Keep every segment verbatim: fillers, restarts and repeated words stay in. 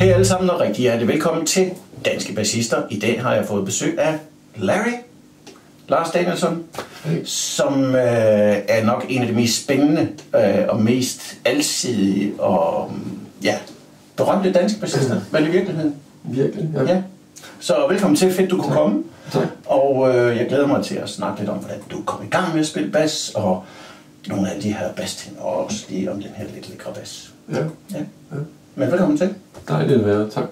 Hej alle sammen og rigtig hjertelig velkommen til Danske Bassister. I dag har jeg fået besøg af Larry, Lars Danielsson, hey. som øh, er nok en af de mest spændende øh, og mest alsidige og ja, berømte danske bassister, mm. vel i virkeligheden? Virkelig, ja. ja. Så velkommen til, fedt du kunne tak. komme. Tak. Og øh, jeg glæder mig til at snakke lidt om, hvordan du kom i gang med at spille bas, og nogle af de her bassting, og også lige om den her lidt lækre bas. Ja. ja. ja. Men velkommen til. Dejligt at være, tak.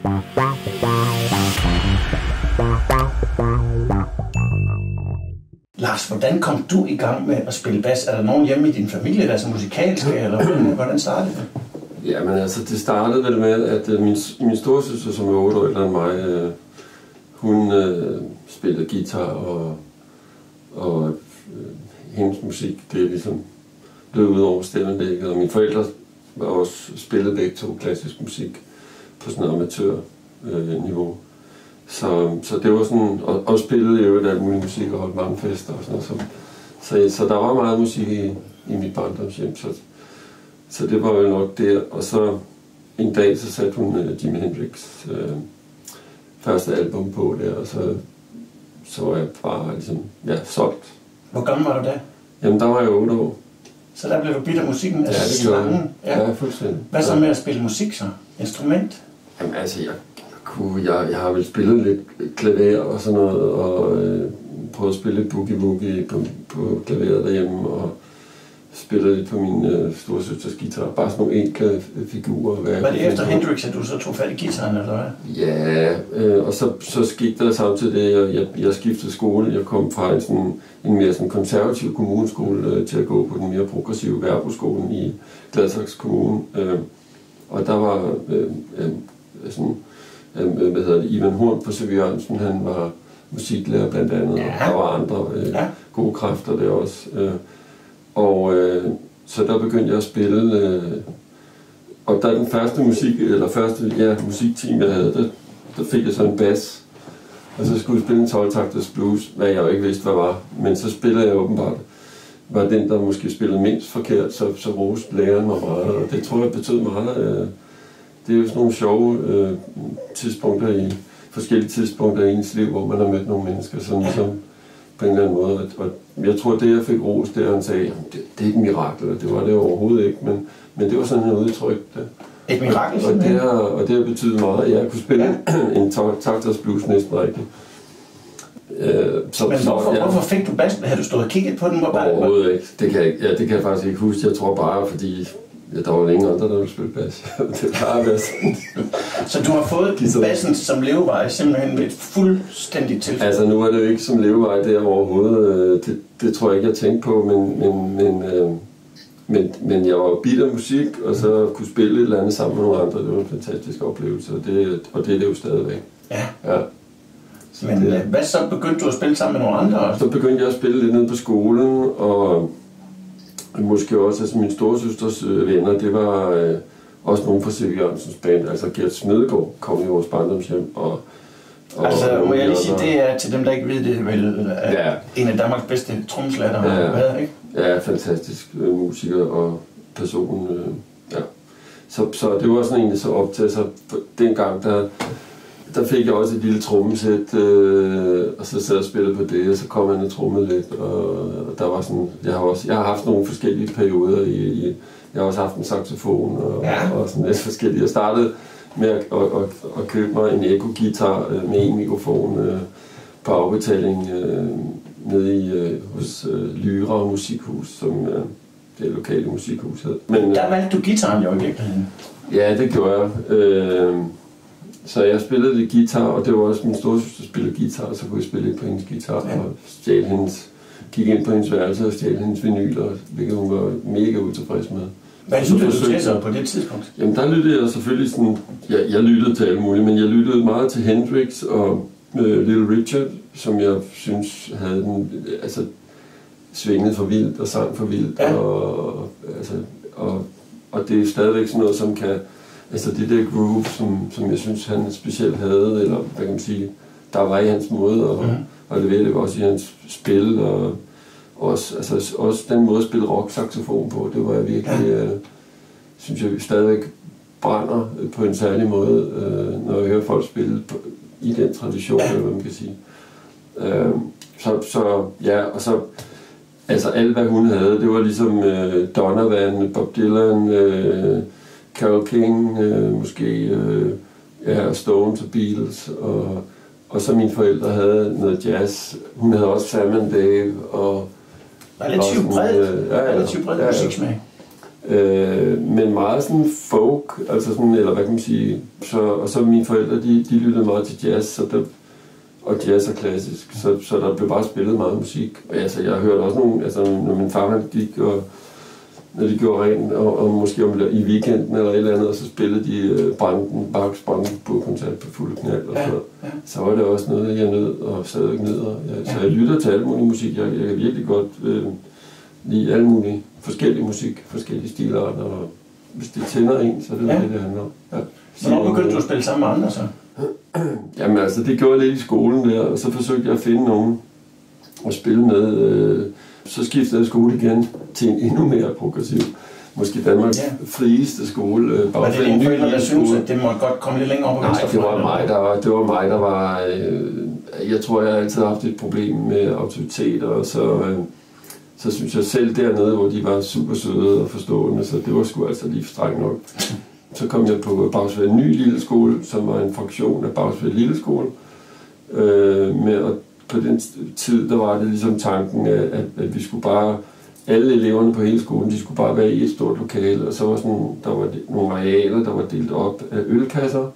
Lars, hvordan kom du i gang med at spille bas? Er der nogen hjemme i din familie, der er så musikalske, eller hvordan startede det? Jamen altså, det startede vel med, at uh, min, min storesøster, som er otte år ældre end mig, uh, hun uh, spillede guitar, og, og uh, hendes musik, det er ligesom løb ud over stemmelægget, og mine forældre var også spillet begge to klassisk musik på sådan et amatørniveau. Øh, så, så det var sådan, og, og spillede jo alt muligt musik og holdt mange fester og sådan noget. Så, så der var meget musik i, i mit barndomshjem, så, så det var jo nok det. Og så en dag, så satte hun uh, Jimi Hendrix uh, første album på der, og så, så var jeg bare ligesom, ja, solgt. Hvor gammel var du da? Jamen, der var jeg otte år. Så der blev du bidt af musikken, altså ja, det slangen. Ja, ja, fuldstændig. Hvad så med at spille musik så? Instrument? Jamen altså, jeg, jeg, kunne, jeg, jeg har vel spillet lidt klaver og sådan noget, og øh, prøvet at spille lidt boogie-woogie på, på klaveret derhjemme, og spillet lidt på min øh, storesøsters guitar. Bare sådan nogle enkle figurer. Hvad var det efter Hendrix, at du så tog fat i guitaren, eller hvad? Ja, øh, og så, så skete der samtidig det, jeg, jeg, jeg skiftede skole. Jeg kom fra en, sådan, en mere sådan konservativ kommuneskole øh, til at gå på den mere progressive Verbo-skolen i Gladsaxe Kommune. Øh, og der var øh, øh, sådan, øh, hvad hedder det, Ivan Horn på C V Jørgensen, han var musiklærer blandt andet, ja. Og der var andre øh, ja. gode kræfter der også. Øh, og øh, så der begyndte jeg at spille, øh, og der den første musik, eller første ja, musikteam jeg havde, der, der fik jeg så en bas, og så skulle jeg spille en tolv-takters blues, hvad jeg jo ikke vidste hvad var, men så spillede jeg åbenbart, var den der måske spillede mindst forkert, så, så roste læreren mig meget, og det tror jeg betød meget. Øh, det er jo sådan nogle sjove øh, tidspunkter i forskellige tidspunkter i ens liv, hvor man har mødt nogle mennesker, som ligesom på en eller anden måde. Og jeg tror, det jeg fik ros, det han sagde, det, det er ikke et mirakel, og det var det overhovedet ikke, men, men det var sådan en udtryk. Et mirakel? Og, og, det har, og det har betydet meget, at jeg kunne spille ja. en takters blues næsten rigtigt. Øh, så, men hvorfor, ja. hvorfor fik du bassen? Havde du stået og kigget på den? Overhovedet ikke. Det kan jeg, ja, det kan jeg faktisk ikke huske. Jeg tror bare, fordi ja, der var ingen andre, der ville spille bas. Det plejer at være sådan. Så du har fået bassen som levevej simpelthen med et fuldstændigt tilfælde? Altså nu er det jo ikke som levevej der overhovedet. Det, det tror jeg ikke, jeg tænkte på, men, men, men, øh, men, men jeg var bidt af musik, og så kunne spille et eller andet sammen med nogle andre. Det var en fantastisk oplevelse, og det, og det er det jo stadigvæk. Ja. ja. Så men det, hvad så begyndte du at spille sammen med nogle andre også? Så begyndte jeg at spille lidt nede på skolen, og måske også altså min storesøsters øh, venner, det var øh, også nogle fra C V Jørgensens band, altså Gert Smedegaard kom i vores barndomshjem. Og, og, altså må jeg lige sige, det er til dem, der ikke ved det, vel ja. en af Danmarks bedste trommeslager, der har ja. været, ikke? Ja, fantastisk øh, musiker og person, øh, ja. Så, så det var sådan egentlig så op til, så dengang der, der fik jeg også et lille trommesæt, øh, og så sad jeg og spillede på det, og så kom han og trommede lidt, og, og der var sådan, jeg har også, jeg har haft nogle forskellige perioder i, i jeg har også haft en saxofon og, ja. og sådan lidt forskellige. Jeg startede med at, at, at, at købe mig en Echo-guitar øh, med en mikrofon øh, på afbetaling øh, nede i, øh, hos øh, Lyra Musikhus, som øh, det lokale musikhus hed. Men, der valgte du guitaren jo i virkeligheden. Ja, det gjorde jeg. Øh, Så jeg spillede lidt guitar, og det var også min storesøster, der spillede guitar, så kunne jeg spille lidt på hendes guitar, ja. og stjæle hendes, gik ind på hendes værelse og stjæle hendes vinyler, hvilket hun var mega utilfreds med. Hvad lyttede du til så på det tidspunkt? Jamen der lyttede jeg selvfølgelig sådan, jeg, jeg lyttede til alt muligt, men jeg lyttede meget til Hendrix og øh, Little Richard, som jeg synes havde den, altså svingede for vildt og sang for vildt, ja. og, altså, og, og det er stadigvæk sådan noget, som kan, altså det der groove, som, som jeg synes, han specielt havde, eller hvad kan man sige, der var i hans måde at, mm. at levere det, også i hans spil, og også, altså, også den måde at spille rock-saxofon på, det var jeg virkelig, ja. øh, synes jeg stadigvæk brænder på en særlig måde, øh, når jeg hører folk spille på, i den tradition, eller hvad man kan sige. Øh, så, så ja, og så altså alt hvad hun havde, det var ligesom øh, Donovan, Bob Dylan, øh, Carole King, øh, måske øh, ja, Stones og Beatles, og, og så mine forældre havde noget jazz. Hun havde også Sam and Dave og relativt bredt, øh, ja, relativt bredt ja, ja. musiksmag. Øh, men meget sådan folk, altså sådan, eller hvad kan man sige, så, og så mine forældre, de, de lyttede meget til jazz, så der, og jazz er klassisk, så, så der blev bare spillet meget musik. Og altså, jeg hørte også nogle, altså når min far han gik, og når de gjorde rent, og, og måske om i weekenden eller et eller andet, og så spillede de uh, Branden, Bachs Brandenburg-koncert på fuld knald, og så, ja, ja. så var det også noget, jeg nød, og stadig nød. Ja, så jeg lytter til alle mulige musik, jeg, jeg kan virkelig godt øh, lide alle mulige forskellige musik, forskellige stilarter, og hvis det tænder en, så er det ja. det, det handler om. Ja. Hvornår begyndte du at spille sammen med andre så? Jamen altså, det gjorde jeg lidt i skolen der, og så forsøgte jeg at finde nogen at spille med. Øh, så skiftede jeg skole igen til en endnu mere progressiv, måske Danmarks ja. frieste skole. Øh, var det dine forældre, der synes, at det måtte godt komme lidt længere op på Nej, det var mig, der var, det var mig, der var... Øh, jeg tror, jeg har altid haft et problem med autoriteter, og så... Øh, så synes jeg selv dernede, hvor de var super søde og forstående, så det var sgu altså lige strengt nok. Så kom jeg på Bagsværd Ny Lille Skole, som var en fraktion af Bagsværd Lille Skole. Øh, med, og på den tid, der var det ligesom tanken, at, at, at vi skulle bare, alle eleverne på hele skolen, de skulle bare være i et stort lokale, og så var sådan, der var nogle arealer, der var delt op af ølkasser,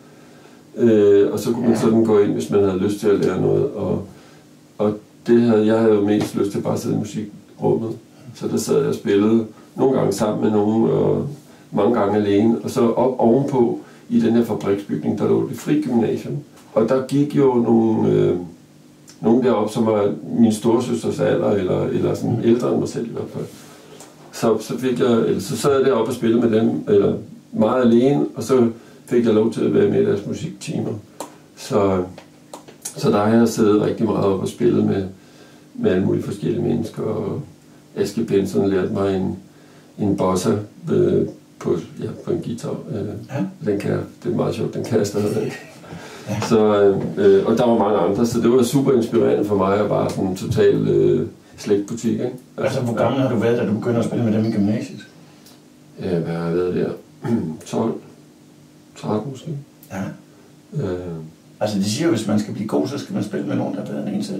øh, og så kunne man sådan gå ind, hvis man havde lyst til at lære noget, og, og det havde, jeg havde jo mest lyst til bare at sidde i musikrummet, så der sad jeg og spillede nogle gange sammen med nogen, og mange gange alene, og så op ovenpå i den her fabriksbygning, der lå det Fri Gymnasium. Og der gik jo nogle, øh, nogle deroppe, som var min storesøsters alder, eller, eller sådan ældre end mig selv i hvert fald. Så, så, fik jeg, eller, så sad jeg deroppe og spillede med dem, eller meget alene, og så fik jeg lov til at være med i deres musiktimer. Så, så der har jeg siddet rigtig meget op og spillet med, med alle mulige forskellige mennesker, og Aske Benson lærte mig en, en bossa øh, på, ja, på en guitar. Øh, ja. Den kan, det er meget sjovt, den kan jeg stadig. Ja. Så, øh, og der var mange andre, så det var super inspirerende for mig at bare sådan en total øh, slægtbutik. Ikke? Altså, altså, hvor gammel har du været, da du begyndte at spille med dem i gymnasiet? Ja, hvad har jeg været der? tolv, tretten måske. Ja. Øh, altså, de siger jo, hvis man skal blive god, så skal man spille med nogen, der er bedre end en selv.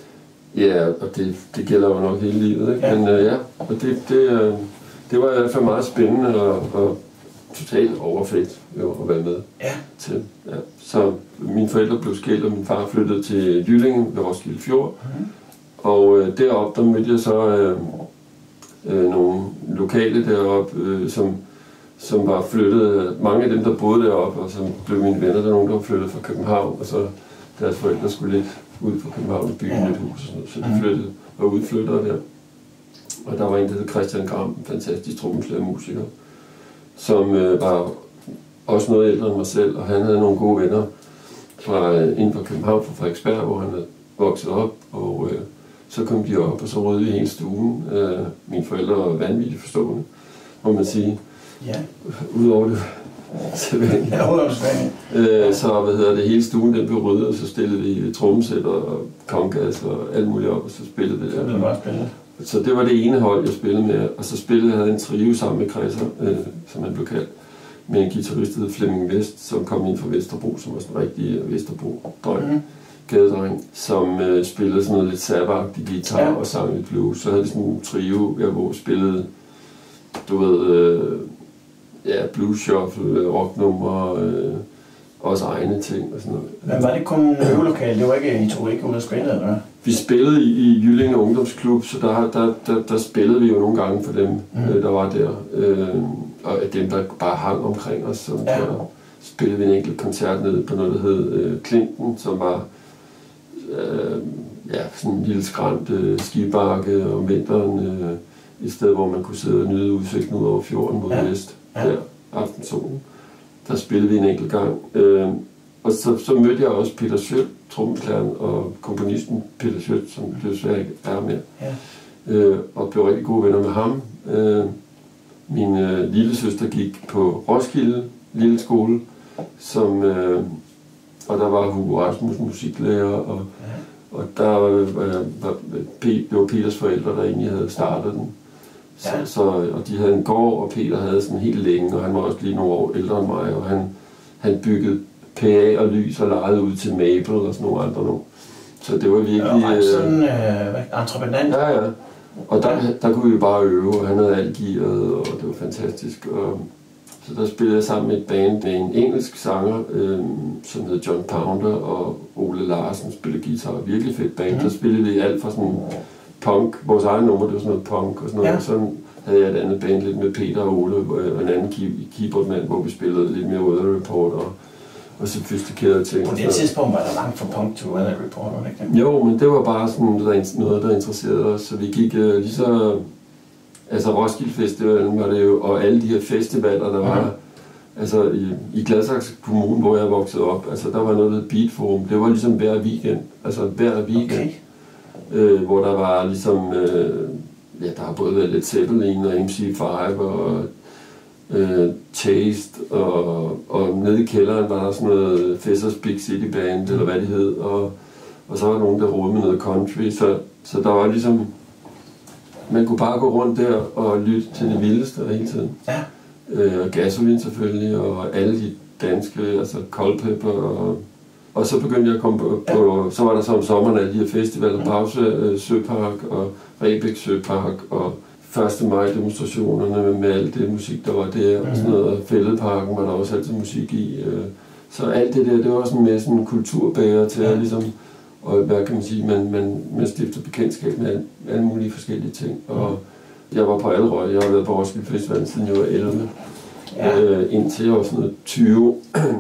Ja, og det, det gælder jo nok hele livet, ikke? Ja. Men øh, ja, og det, det, øh, det var i hvert fald meget spændende og, og totalt overfedt jo, at være med ja. til. Ja. Så mine forældre blev skilt, og min far flyttede til Jyllinge ved Roskilde Fjord. Mm. Og øh, deroppe, der mødte jeg så øh, øh, nogle lokale deroppe, øh, som, som var flyttet. Mange af dem, der boede deroppe, og som blev mine venner, der var nogen, der var flyttet fra København, og så deres forældre skulle lidt ud fra København og bygge ja. et hus og sådan noget, så de flyttede og udflyttere der. Og der var en, der hed Christian Gram, en fantastisk trommeslager musiker, som øh, var også noget ældre end mig selv, og han havde nogle gode venner fra, øh, inden for København, fra Frederiksberg, hvor han havde vokset op, og øh, så kom de op, og så rødde vi hele stuen. Øh, mine forældre var vanvittigt forstående, må man sige. Ja. Udover det sædvanlige. Ja, udover det sædvanlige. Øh, så hvad hedder det, hele stuen den blev ryddet, og så stillede vi trommesæt og kongas og alt muligt op, og så spillede det der. Det var bare spillet. Så det var det ene hold, jeg spillede med, og så spillede jeg en trio sammen med Kresser, øh, som han blev kaldt, med en guitarist, der hed Flemming Vest, som kom ind fra Vesterbro, som var sådan en rigtig Vesterbro-dreng, mm. gadedreng, som øh, spillede sådan noget lidt særvagtig guitar ja. og sang lidt blues. Så havde de sådan en trio, jeg hvor spillede, du ved, øh, ja, blues shuffle, rocknummer, øh, også egne ting og sådan noget. Men var det kun en øvelokale? Det var ikke, I tog ikke ud og spillede, eller hvad? Vi spillede i, i Jyllinge Ungdomsklub, så der, der, der, der spillede vi jo nogle gange for dem, mm. øh, der var der. Øh, og dem, der bare hang omkring os. Så ja. der spillede vi en enkelt koncert nede på noget, der hed øh, Klinten, som var øh, ja, sådan en lille skrant øh, skibakke om vinteren. Øh, et sted, hvor man kunne sidde og nyde udsigten ud over fjorden mod ja. vest, ja. der aftensolen. Der spillede vi en enkelt gang. Øh, og så, så mødte jeg også Peter Schødt, trommeslageren og komponisten Peter Schødt, som blev desværre ikke er mere. Ja. Øh, og blev rigtig gode venner med ham. Øh, min øh, lille søster gik på Roskilde lille skole, som, øh, og der var Hugo Rasmussen musiklærer, og, og der øh, var, det var Peters forældre, der egentlig havde startet den. Så, ja. så, og de havde en gård, og Peter havde sådan helt længe, og han var også lige nogle år ældre end mig, og han, han byggede P A og lys og lejede ud til Mabel og sådan nogle andre nu. Så det var virkelig... Ja, sådan øh, entreprenant. Ja, ja. Og der, der kunne vi jo bare øve, og han havde alt gearet, og det var fantastisk. Og, så der spillede jeg sammen med et band med en engelsk sanger, øh, som hed John Pounder, og Ole Larsen spillede guitar. Virkelig fedt band. Mm. Der spillede vi alt fra sådan punk. Vores egen nummer, det var sådan noget punk og sådan noget. Ja. Så havde jeg et andet band lidt med Peter og Ole, og en anden keyboardmand, hvor vi spillede lidt mere Weather Report og, og sofistikerede ting. På det tidspunkt var der langt fra punk til Weather Report, ikke? Jo, men det var bare sådan noget, der interesserede os. Så vi gik uh, lige så... Altså Roskilde Festivalen var det jo, og alle de her festivaler, der var... Mm. Altså i, i Gladsaxe Kommune, hvor jeg voksede op, altså der var noget, der hed Beat Forum. Det var ligesom hver weekend. Altså hver weekend. Okay. Øh, hvor der var ligesom... Øh, ja, der har både været Led Zeppelin og M C fem og... Øh, Taste, og, og nede i kælderen var der sådan noget Fessers Big City Band, mm. eller hvad det hed, og, og så var der nogen, der rodede med noget country, så, så der var ligesom, man kunne bare gå rundt der og lytte til det vildeste hele tiden. Ja. Øh, og Gasolin selvfølgelig, og alle de danske, altså Culpeper, og, og så begyndte jeg at komme på, ja. på så var der så om sommeren alle de her festivaler, Bavse øh, Søpark, og Rebæk Søpark, og første maj demonstrationerne med alt det musik, der var der, og sådan noget, og Fælledparken var der også altid musik i. Så alt det der, det var sådan med sådan en kulturbærer til at ligesom, og hvad kan man sige, man, man, man stifter bekendtskab med alle, alle mulige forskellige ting. Og jeg var på Allerød, jeg har været på Roskilde Festival siden jeg var elleve, ja. øh, indtil jeg var sådan noget tyve,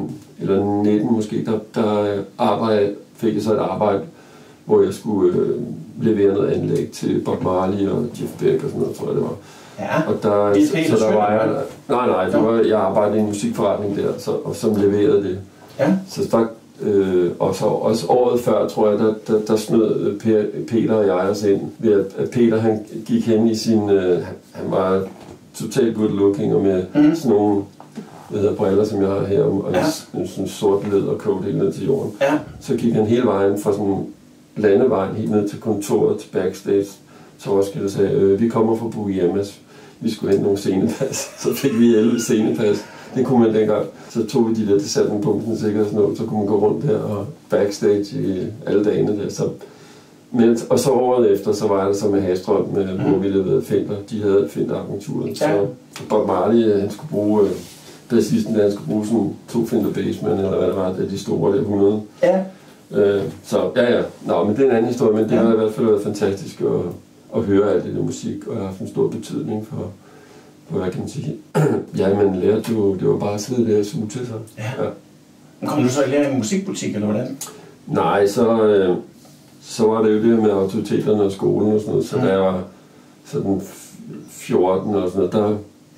eller nitten måske, der, der arbejdede, fik jeg så et arbejde, hvor jeg skulle øh, levere noget anlæg til Bob Marley og Jeff Beck og sådan noget, tror jeg det var. Ja, og der, det så, så der var jeg, nej, nej, det var, jeg arbejdede i en musikforretning der, så, og som leverede det. Ja. Så der, øh, og så også året før, tror jeg, der, der, der snød Peter og jeg os ind, ved at, at Peter han gik hen i sin, øh, han var totalt good looking og med mm. sådan nogle hvad hedder, briller, som jeg har her, og ja. en, en sådan sort lædercoat helt ned til jorden. Ja. Så gik han hele vejen fra sådan landevejen helt ned til kontoret, til backstage, så Roskilde og sagde, øh, vi kommer fra Bugiamas, vi skulle hente nogle scenepas. Så fik vi elleve scenepas. Det kunne man dengang. Så tog vi de der, det satte man på den sikkerhedsnål, så kunne man gå rundt der og backstage i alle dagene der. Så, men, og så året efter, så var det så med Hastrøm, med, mm. hvor vi leverede Fender. De havde Fender-agenturet. Ja. Så Bob Marley, han skulle bruge, øh, bassisten der, han skulle bruge sådan to Fender Bassman, eller hvad det var, det de store der, hundrede. Ja. Øh, så ja, ja. Nå, men det er en anden historie, men det ja. har i hvert fald været fantastisk at, at høre alt det der musik, og jeg har haft en stor betydning for, for hvad kan man sige. Ja, man lærte jo, det var bare at sidde der og suge til sig. Ja. Ja. Men kom du så i lære i musikpolitik, eller hvordan? Nej, så, øh, så var det jo det med autoriteterne og skolen og sådan noget, så mm. da jeg var sådan fjorten og sådan noget, der,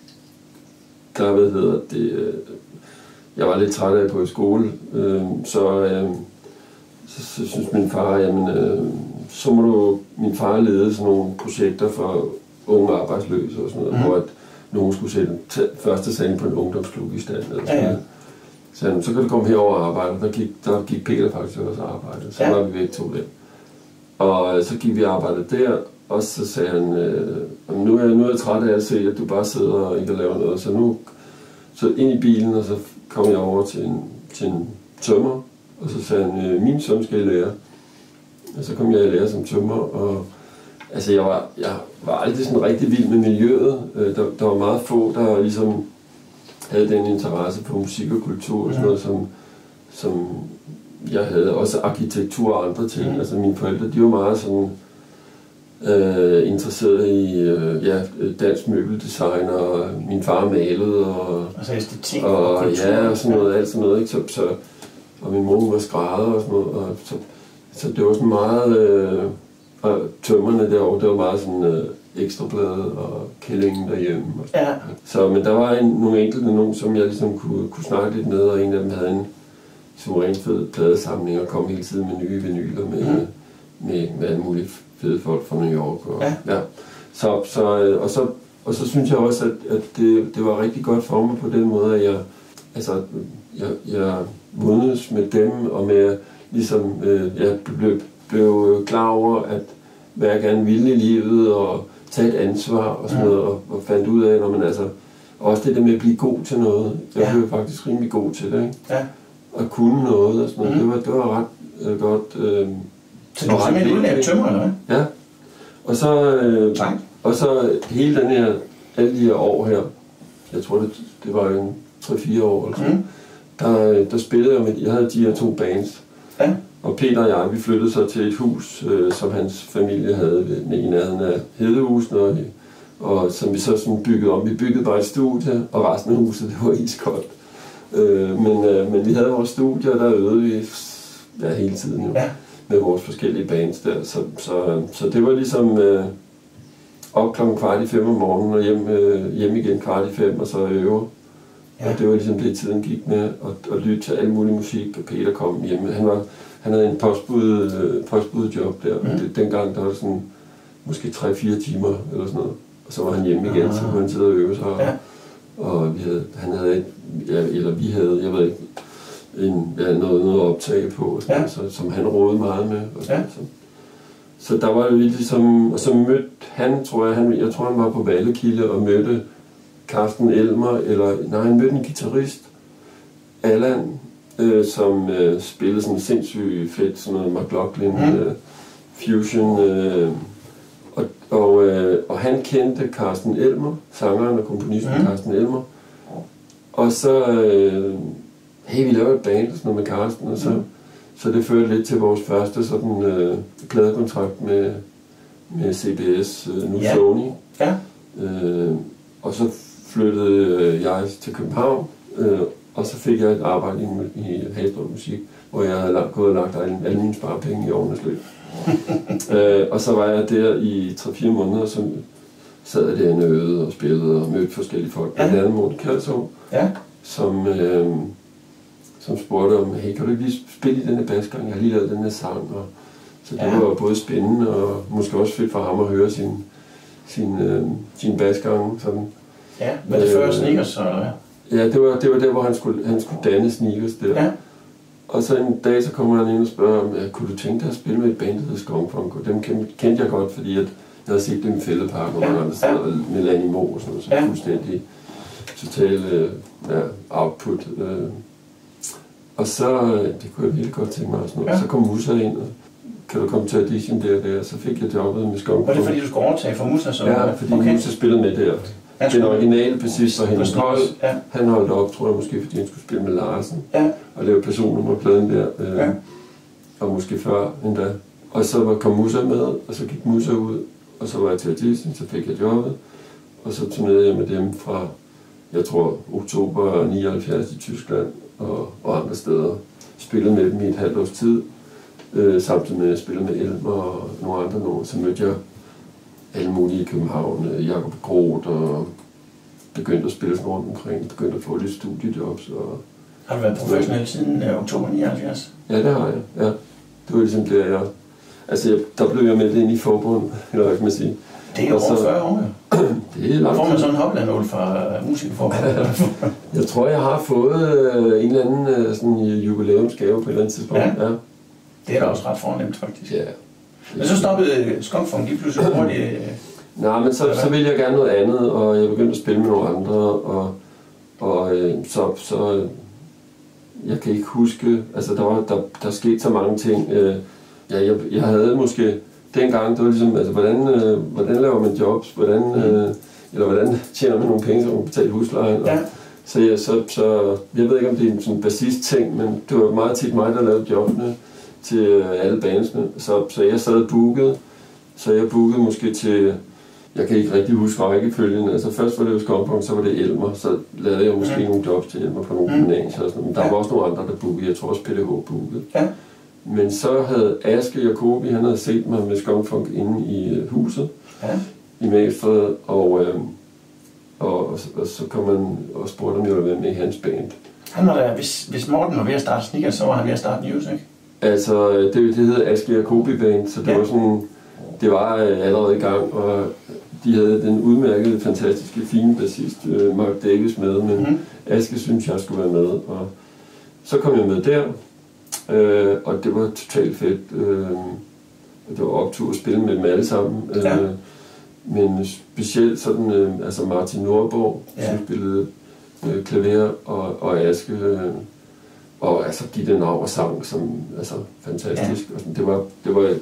der hvad hedder det, øh, jeg var lidt træt af på i skole, øh, så... Øh, Så, så synes min far, jamen, øh, så må du, min far lede sådan nogle projekter for unge arbejdsløse og sådan noget, mm. hvor at nogen skulle sætte første seng på en ungdomsklub i stand. Eller sådan ja, ja. Så, jamen, så kan du komme herover og arbejde. Der gik, der gik Peter faktisk også og arbejdede, så ja. var vi væk to der. Og øh, så gik vi og arbejdede der, og så sagde han, øh, nu, er jeg, nu er jeg træt af at se, at du bare sidder og ikke laver noget. Så nu, så ind i bilen, og så kom jeg over til en, til en tømrer. Og så sagde han, min søn skal i lære. Og så kom jeg i lære som tømrer, og altså jeg var, jeg var aldrig sådan rigtig vild med miljøet. Der, der var meget få, der ligesom havde den interesse for musik og kultur og sådan noget, som, som jeg havde. Også arkitektur og andre ting. Altså mine forældre, de var meget sådan øh, interesserede i øh, ja, dansk møbeldesign, og min far malede, og, altså æstetik og, og kultur. Ja, og sådan noget, alt sådan noget, ikke? Så, så og min mor var skrædder og sådan noget, og så, så det var sådan meget, øh, og tømmerne derovre, det var meget sådan øh, Ekstrabladet og Kællingen derhjemme. Og ja. Så, men der var en, nogle enkelte nogen, som jeg ligesom kunne, kunne snakke lidt med, og en af dem havde en suveræn fed pladesamling og kom hele tiden med nye vinyler med, mm. med, med, med alle mulige fede folk fra New York. Og, ja. Ja. Så, så, og, så, og så synes jeg også, at, at det, det var rigtig godt for mig på den måde, at jeg altså, jeg, jeg vundes med dem, og med ligesom, øh, jeg blev, blev klar over, at hvad jeg gerne ville i livet, og tage et ansvar og sådan noget, og, og fandt ud af, når man altså, også det der med at blive god til noget. Jeg ja. blev faktisk rimelig god til det, ikke? Ja. At kunne noget og sådan noget. Mm. Det, var, det var ret øh, godt. Øh, så du var simpelthen udlært tømmer, eller hvad? Ja. Og så, øh, og så hele den her, alle de her år her, jeg tror det, det var en tre fire år eller sådan, mm. der, der spillede jeg med, jeg havde de her to bands. Ja. Og Peter og jeg, vi flyttede så til et hus, øh, som hans familie havde ved, i nærheden af Hedehusen, og, og som vi så sådan byggede om. Vi byggede bare et studie, og resten af huset, det var iskoldt. Øh, men, øh, men vi havde vores studie, og der øvede vi ja, hele tiden jo, ja. med vores forskellige bands der. Så, så, så det var ligesom øh, op klokken kvart i fem om morgenen, og hjem, øh, hjem igen kvart i fem, og så øve. Ja. Og det var ligesom det, tiden gik med, at, at lytte til al mulig musik, og Peter kom hjem. Han var Han havde en postbud, postbudjob der, mm. det, dengang der var sådan måske tre fire timer eller sådan noget. Og så var han hjemme igen, ah. så kunne han sidde og øve sig. Ja. Og vi havde, han havde et, ja, eller vi havde, jeg ved ikke, en, ja, noget, noget optag på, og sådan, ja. så, som han rådede meget med. Og sådan, ja. så. så der var vi ligesom, og så mødte han, tror jeg, han, jeg tror han var på Vallekilde og mødte Carsten Elmer, eller nej, han mødte en guitarist, Allan, Øh, som øh, spillede sådan sindssygt fedt, sådan noget McLaughlin mm. øh, fusion, øh, og, og, øh, og han kendte Carsten Elmer, sangeren og komponisten mm. Carsten Elmer, og så, øh, hey, vi laver et band og sådan noget med Carsten, og så, mm. så det førte lidt til vores første sådan øh, pladekontrakt med, med C B S, øh, nu yeah. Sony, ja. øh, og så flyttede øh, jeg til København, øh, og så fik jeg et arbejde i, i Hagstrup Musik, hvor jeg havde lagt, gået og lagt alle, alle mine sparepenge i årenes løb. øh, og så var jeg der i tre fire måneder, så sad jeg derinde og øvede og spillede og mødte forskellige folk. Blandt andet Morten Kalsov, ja. som, øh, som spurgte om, hey, kan du ikke lige spille i denne basgang? Jeg har lige lavet den her sang. Og, så det ja. var både spændende og måske også fedt for ham at høre sin, sin, øh, sin basgang. Sådan. Ja, var det øh, før Sneakers, eller hvad? Ja, det var, det var der, hvor han skulle, han skulle danne Sneakers der. Ja. Og så en dag, så kommer han ind og spørger om, ja, kunne du tænke dig at spille med et band, der hedder Skunk Funk? Og dem kendte jeg godt, fordi at jeg havde set dem i Fældeparken og ja. andre steder, ja. med Lanny Moe og sådan noget, så ja. fuldstændig total øh, ja, output. Øh. Og så, det kunne jeg virkelig godt tænke mig og sådan noget. Ja. Så kom Musa ind, og kan du komme til audition der og der, så fik jeg jobbet med Skunk Funk. Var det fordi, du skulle overtage for Musa? Så ja, fordi okay. Musa spillede med der. Den originale bassist var Henrik Kold. Ja. Han holdt op, tror jeg, måske fordi han skulle spille med Larsen. Ja. Og lave personnummerpladen der. Øh, ja. Og måske før endda. Og så var, kom Musa med, og så gik Musa ud. Og så var jeg til audition, så fik jeg jobbet. Og så turnerede jeg med dem fra, jeg tror, oktober nioghalvfjerds i Tyskland og, og andre steder. Spillede med dem i et halvt års tid. Øh, samtidig med at jeg spillede med Elmer og nogle andre nogen. Så mødte jeg alle mulige i København, Jakob Groth, og begyndte at spille sådan rundt omkring, begyndte at få lidt studiejobs. Og har du været professionel siden uh, oktober nioghalvfjerds? Ja, det har jeg, ja. Det var ligesom det, jeg... Altså, jeg, der blev jeg meldt ind i forbund, eller hvad kan man sige. Det er jo over fyrre år, ja. Det er langt. Får man sådan en hoplandål fra musikerforbundet? Jeg tror, jeg har fået uh, en eller anden uh, sådan jubilæumsgave på et eller andet tidspunkt. Ja. Ja. Det er da også ret fornemt, faktisk. Ja. Men så stoppede Skunk Funk lige pludselig hurtigt. Nej, men så, så ville jeg gerne noget andet, og jeg begyndte at spille med nogle andre, og, og øh, så, så jeg kan ikke huske, altså der, var, der, der skete så mange ting. Øh, ja, jeg, jeg havde måske dengang, det var ligesom, altså hvordan, øh, hvordan laver man jobs, hvordan, øh, eller hvordan tjener man nogle penge, så man kan betale huslejen. Ja. Så, jeg, så, så jeg ved ikke, om det er en sådan bassist-ting, men det var meget tit mig, der lavede jobbene til alle bandsene, så, så jeg sad og bookede, så jeg bookede måske til, jeg kan ikke rigtig huske rækkefølgen, altså først var det jo Skunk Funk, så var det Elmer, så lavede jeg måske mm. nogle jobs til Elmer på nogle gymnasier og sådan noget, men der ja. var også nogle andre, der bookede, jeg tror også P D H bookede. Ja. Men så havde Aske Jacobi, han havde set mig med Skunk Funk inde i huset, ja. i Magstræde, og, øh, og, og, og så kom han og spurgte, om jeg ville være med i hans band. Han var der, hvis, hvis Morten var ved at starte Sneakers, så var han ved at starte News, ikke? Altså, det, det hedder Aske Jacobi Band, så det ja. var sådan, det var allerede i gang, og de havde den udmærkede, fantastiske, fine bassist, øh, Mark Davis med, men mm. Aske synes jeg skulle være med, og så kom jeg med der, øh, og det var totalt fedt. Øh, det var optur at spille med dem alle sammen, øh, ja. Men specielt sådan, øh, altså Martin Nordborg, ja. Som spillede øh, klaver, og, og Aske, øh, og altså Gitte Nauer sang, som altså fantastisk. Ja. Og sådan, det var det var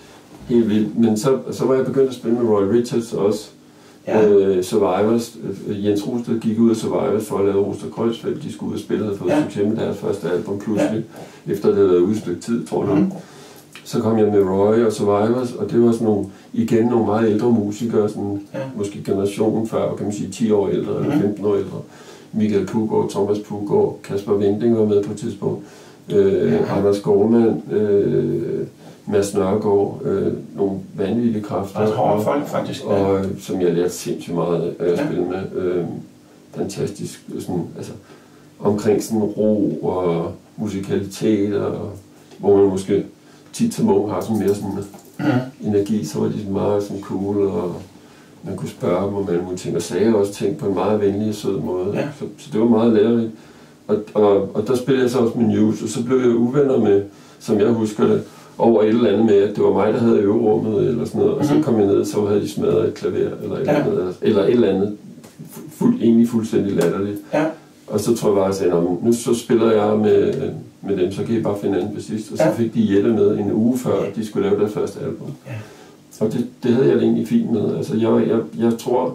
helt vildt. Men så så var jeg begyndt at spille med Roy Richards også. Ja. Øh, Survivors. Jens Rosted gik ud af Survivors for at lave Roster Kreuzfeldt. De skulle ud og spille, havde fået ja. Succes med deres første album pludselig, ja. Efter det havde været udstykt tid, tror jeg. Mm. Så kom jeg med Roy og Survivors, og det var sådan nogle, igen nogle meget ældre musikere, sådan, ja. Måske generationen før, kan man sige ti år ældre, mm. eller femten år ældre. Michael Puggaard, Thomas Puggaard, Kasper Winding var med på et tidspunkt, øh, ja. Anders Gårdmand, øh, Mads Nørgaard, øh, nogle vanvittige kræfter. Altså hårde folk faktisk. Og, og som jeg lærte sindssygt meget af at ja. Spille med. Øh, fantastisk, sådan, altså omkring sådan ro og musikalitet, og hvor man måske tit som ung har sådan mere sådan mm. energi, så var de sådan meget sådan cool, og man kunne spørge dem om alle mulige ting, og sagde også ting på en meget venlig og sød måde. Ja. Så, så det var meget lærerigt. Og, og, og der spillede jeg så også med News, og så blev jeg uvenner med, som jeg husker det, over et eller andet med, at det var mig, der havde øverummet, eller sådan noget, og mm-hmm. så kom jeg ned, så havde de smadret et klaver, eller et, ja. eller, andet, eller et eller andet, fuld, egentlig fuldstændig latterligt. Ja. Og så tror jeg bare, at jeg sagde, nu så spiller jeg med, med dem, så kan I bare finde anden bassist, og så ja. Fik de Jette med en uge før, de skulle lave deres første album. Ja. Og det, det havde jeg det egentlig fint med. Altså, jeg, jeg, jeg tror,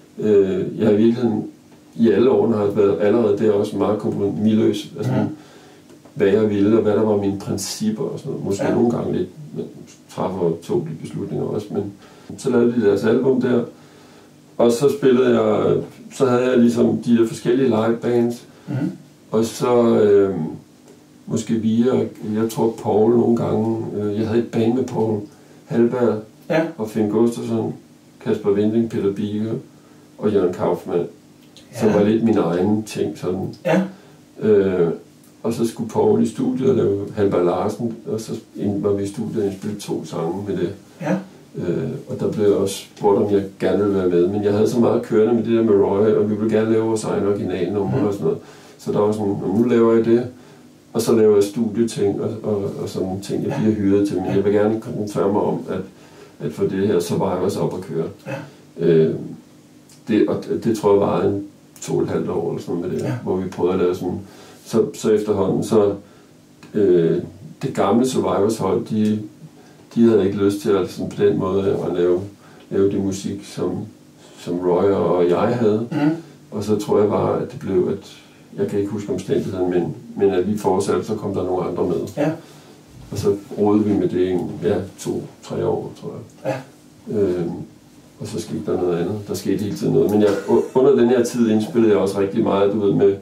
øh, jeg i virkeligheden i alle årene har været allerede der også meget kompromisløs. Altså, mm. hvad jeg ville, og hvad der var mine principper og sådan noget. Måske ja. Nogle gange lidt, men træffer tåbelige beslutninger også. Men så lavede de deres album der, og så spillede jeg, så havde jeg ligesom de der forskellige livebands, mm. og så øh, måske via, jeg tror Paul nogle gange, øh, jeg havde et band med Paul Halberg, ja. Og Finn Gustafsson, Kasper Winding, Peter Bigge og Jørgen Kaufmann, ja. Som var lidt mine egne ting sådan. Ja. Øh, og så skulle Paul i studiet og lave Halberg Larsen, og så var vi i studiet og spillede to sange med det. Ja. Øh, og der blev jeg også spurgt, om jeg gerne ville være med, men jeg havde så meget kørende med det der med Roy, og vi ville gerne lave vores egen originalnummer mm. og sådan noget. Så der var sådan, nu laver jeg det, og så laver jeg studieting og, og, og sådan nogle ting, jeg bliver hyret til, men jeg vil gerne koncentrere mig om at, at få det her Survivors op at køre. Ja. Øh, det, og det, det tror jeg var en to og et halvt år eller sådan med det, ja. Hvor vi prøvede at lave sådan, så, så efterhånden, så øh, det gamle Survivors hold, de de havde ikke lyst til at sådan på den måde at lave, lave det musik, som, som Roy og jeg havde. Mm. Og så tror jeg bare, at det blev, at jeg kan ikke huske omstændigheden, men, men at vi fortsatte, så kom der nogle andre med. Ja. Og så rodede vi med det i ja, to, tre år, tror jeg. Ja. Øhm, og så skete der noget andet. Der skete hele tiden noget. Men jeg, under den her tid indspillede jeg også rigtig meget, du ved, med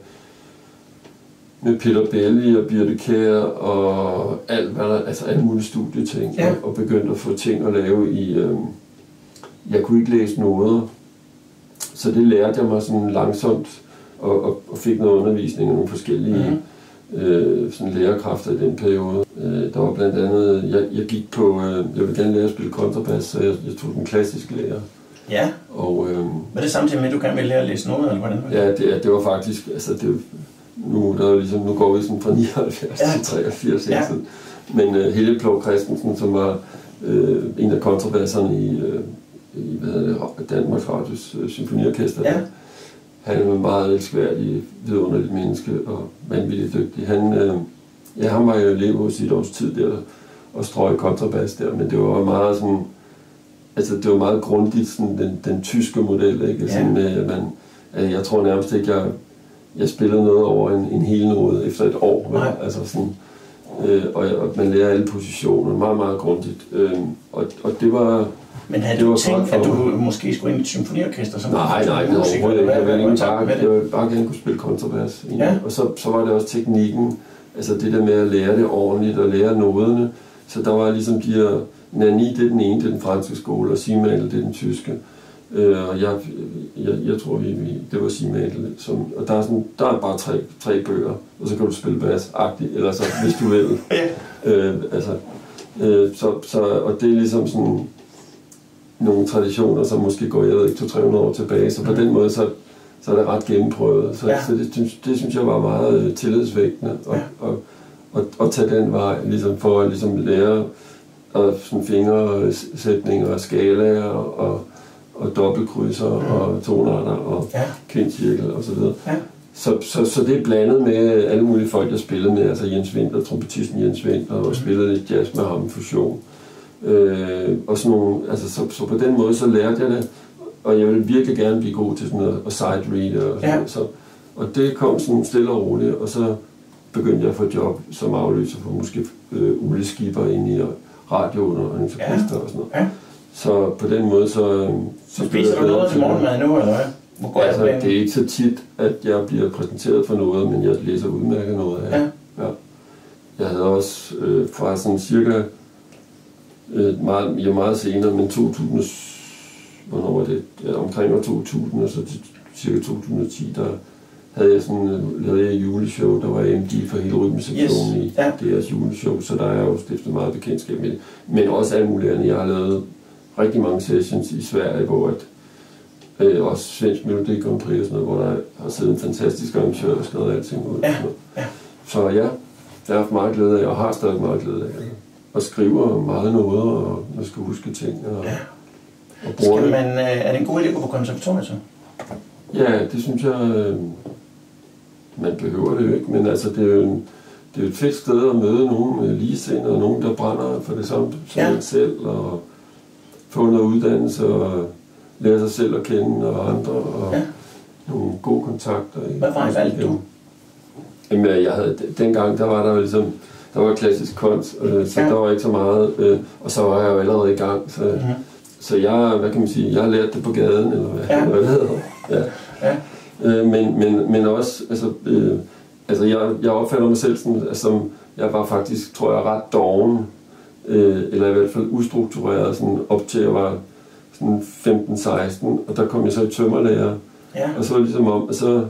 med Peter Belli og Birte Kjær og alt, hvad der, altså alle mulige studieting, ja. og, og begyndte at få ting at lave i, øhm, jeg kunne ikke læse noder, så det lærte jeg mig sådan langsomt, og, og, og fik noget undervisning af nogle forskellige mm-hmm. øh, sådan lærerkræfter i den periode. Øh, der var blandt andet, jeg, jeg gik på, øh, jeg ville gerne lære at spille kontrabas, så jeg, jeg tog den klassiske lærer. Ja, og, øh, var det samtidig med, at du gerne ville lære at læse noder, eller hvordan var det? Ja, det, det var faktisk, altså det Nu, der er ligesom, nu går vi sådan fra nioghalvfjerds ja. Til treogfirs, ja. Men uh, Helge Plov Christensen, som var uh, en af kontrabasserne i, uh, i hvad hedder det, Danmarks Radios uh, symfoniorkester, ja. Han var meget elskværdig, vidunderligt menneske og vanvittigt dygtig. Han, uh, ja, han var jo elev hos sit års tid der og strøg kontrabas der, men det var meget sådan, altså det var meget grundigt, sådan den, den tyske model, ikke? Ja. Sådan, uh, man, uh, jeg tror nærmest ikke, jeg Jeg spillede noget over en, en hel node efter et år, altså sådan, øh, og, og man lærer alle positioner meget, meget grundigt, øh, og, og det var. Men havde du tænkt, at du måske skulle ind i et symfoniorkester? Som nej, nej, det var overhovedet ikke. Jeg ville bare, jeg ville bare gerne kunne spille kontrabas. Ja. Og så, så var det også teknikken, altså det der med at lære det ordentligt og lære noderne. Så der var ligesom de her, Nani, det er den ene, det er den franske skole, og Simal, det er den tyske. Øh, og jeg, jeg, jeg tror, vi, vi, det var Simal, som, og der er, sådan, der er bare tre, tre bøger, og så kan du spille bas-agtigt, eller så, hvis du vil. øh, altså, øh, så, så, og det er ligesom sådan, nogle traditioner, som måske går, jeg ved ikke, to til tre hundrede år tilbage, så på mm. den måde, så, så er det ret gennemprøvet. Så, ja. så det, det, det synes jeg var meget tillidsvækkende, og, ja. og, og, og tage den vej, ligesom for at ligesom lære og sådan fingersætninger og skalaer og, og dobbeltkrydser mm. og tonarter og ja. kvintcirkel og så videre. Ja. Så, så, så det er blandet med alle mulige folk, jeg spillede med, altså Jens Winther, trompetisten Jens Winther, og mm. spillede lidt jazz med ham, fusion. Øh, og sådan nogle, altså så, så på den måde så lærte jeg det, og jeg ville virkelig gerne blive god til sådan noget, og sight reader og sådan ja. så, og det kom sådan stille og roligt, og så begyndte jeg at få job som afløser for måske øh, Ulle Skipper inde i radioen og en ja. og sådan noget. Ja. Så på den måde så... Så spiser du noget til morgenmad nu, eller hvad? Hvor går altså, jeg det er ikke så tit, at jeg bliver præsenteret for noget, men jeg læser udmærket noget af. Ja. Ja. Jeg havde også øh, fra sådan cirka øh, meget, jeg meget senere, men to tusind, hvornår var det? Ja, omkring år to tusind, og så til cirka to tusind og ti, der havde jeg sådan øh, lavet et juleshow, der var M D for hele rytmesektionen yes. i ja. deres juleshow, så der er jeg jo stiftet meget bekendtskab med det. Men også alle mulige andre. Jeg har lavet rigtig mange sessions i Sverige, hvor at, øh, også Svensk Melodi Grand Prix og sådan noget, hvor der har siddet en fantastisk arrangør og skrevet alting ud. Ja. Ja. Så ja, jeg har haft meget glæde af, og har stadig meget glæde af. Og skriver meget noget, og jeg skal huske ting. Og, ja. og skal man, øh, er det en god idé at gå på konservatoriet så? Ja, det synes jeg, øh, man behøver det jo ikke, men altså det er jo, en, det er et fedt sted at møde nogle øh, ligesindede, og nogen, der brænder for det samme som ja. en selv, og få noget uddannelse, og lære sig selv at kende, og andre, og ja. nogle gode kontakter. Hvad var valgte du? Jamen, jeg havde, dengang, der var der jo ligesom, der var klassisk kunst, øh, så ja. der var ikke så meget, øh, og så var jeg jo allerede i gang, så, mm-hmm. så jeg, hvad kan man sige, jeg har lært det på gaden, eller hvad, ja. hvad det hedder. Ja. Ja. Øh, men, men, men også, altså, øh, altså jeg, jeg opfatter mig selv som, altså, jeg var faktisk, tror jeg, ret doven, øh, eller i hvert fald ustruktureret, sådan, op til jeg var sådan femten seksten, og der kom jeg så i tømmerlærer, ja. og så var det ligesom om, og så,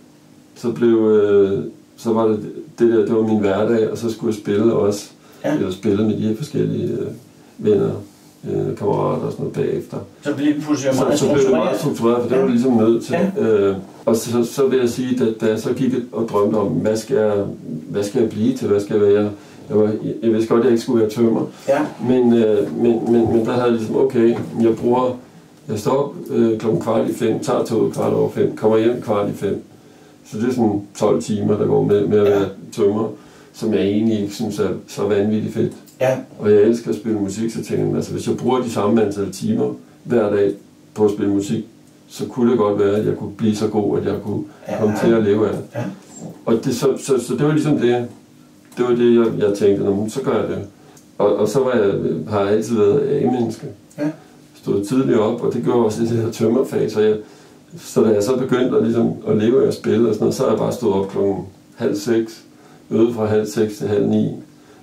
så blev, øh, så var det det der, det var min hverdag, og så skulle jeg spille også, ja. eller spille med de her forskellige øh, venner, øh, kammerater og sådan noget bagefter. Så blev det pludselig meget så, så blev det meget struktureret, for det var ligesom nødt til. Ja. Øh, og så, så vil jeg sige, at da jeg så gik og drømte om, hvad skal jeg, hvad skal jeg blive til, hvad skal jeg være? Jeg, var, jeg, jeg vidste godt, at jeg ikke skulle være tømmer, ja. men, øh, men, men, men der havde jeg ligesom, okay, jeg bruger, jeg står op øh, klokken kvart i fem, tager toget kvart over fem, kommer hjem kvart i fem. Så det er sådan tolv timer, der går med, med at være tømmer, som jeg egentlig ikke synes er så vanvittigt fedt. Ja. Og jeg elsker at spille musik, så tænker jeg, altså hvis jeg bruger de samme antal timer hver dag på at spille musik, så kunne det godt være, at jeg kunne blive så god, at jeg kunne ja. komme til at leve af det. Ja. Og det, så, så, så det var ligesom det, det var det, jeg, jeg tænkte, nå, så gør jeg det. Og, og så var jeg, har jeg altid været A-menneske. Ja. Stod tidligt op, og det gjorde også det her tømmerfag, så jeg Så da jeg så begyndte at, ligesom, at leve af at spille og sådan noget, så har jeg bare stået op klokken halv seks, øvet fra halv seks til halv ni,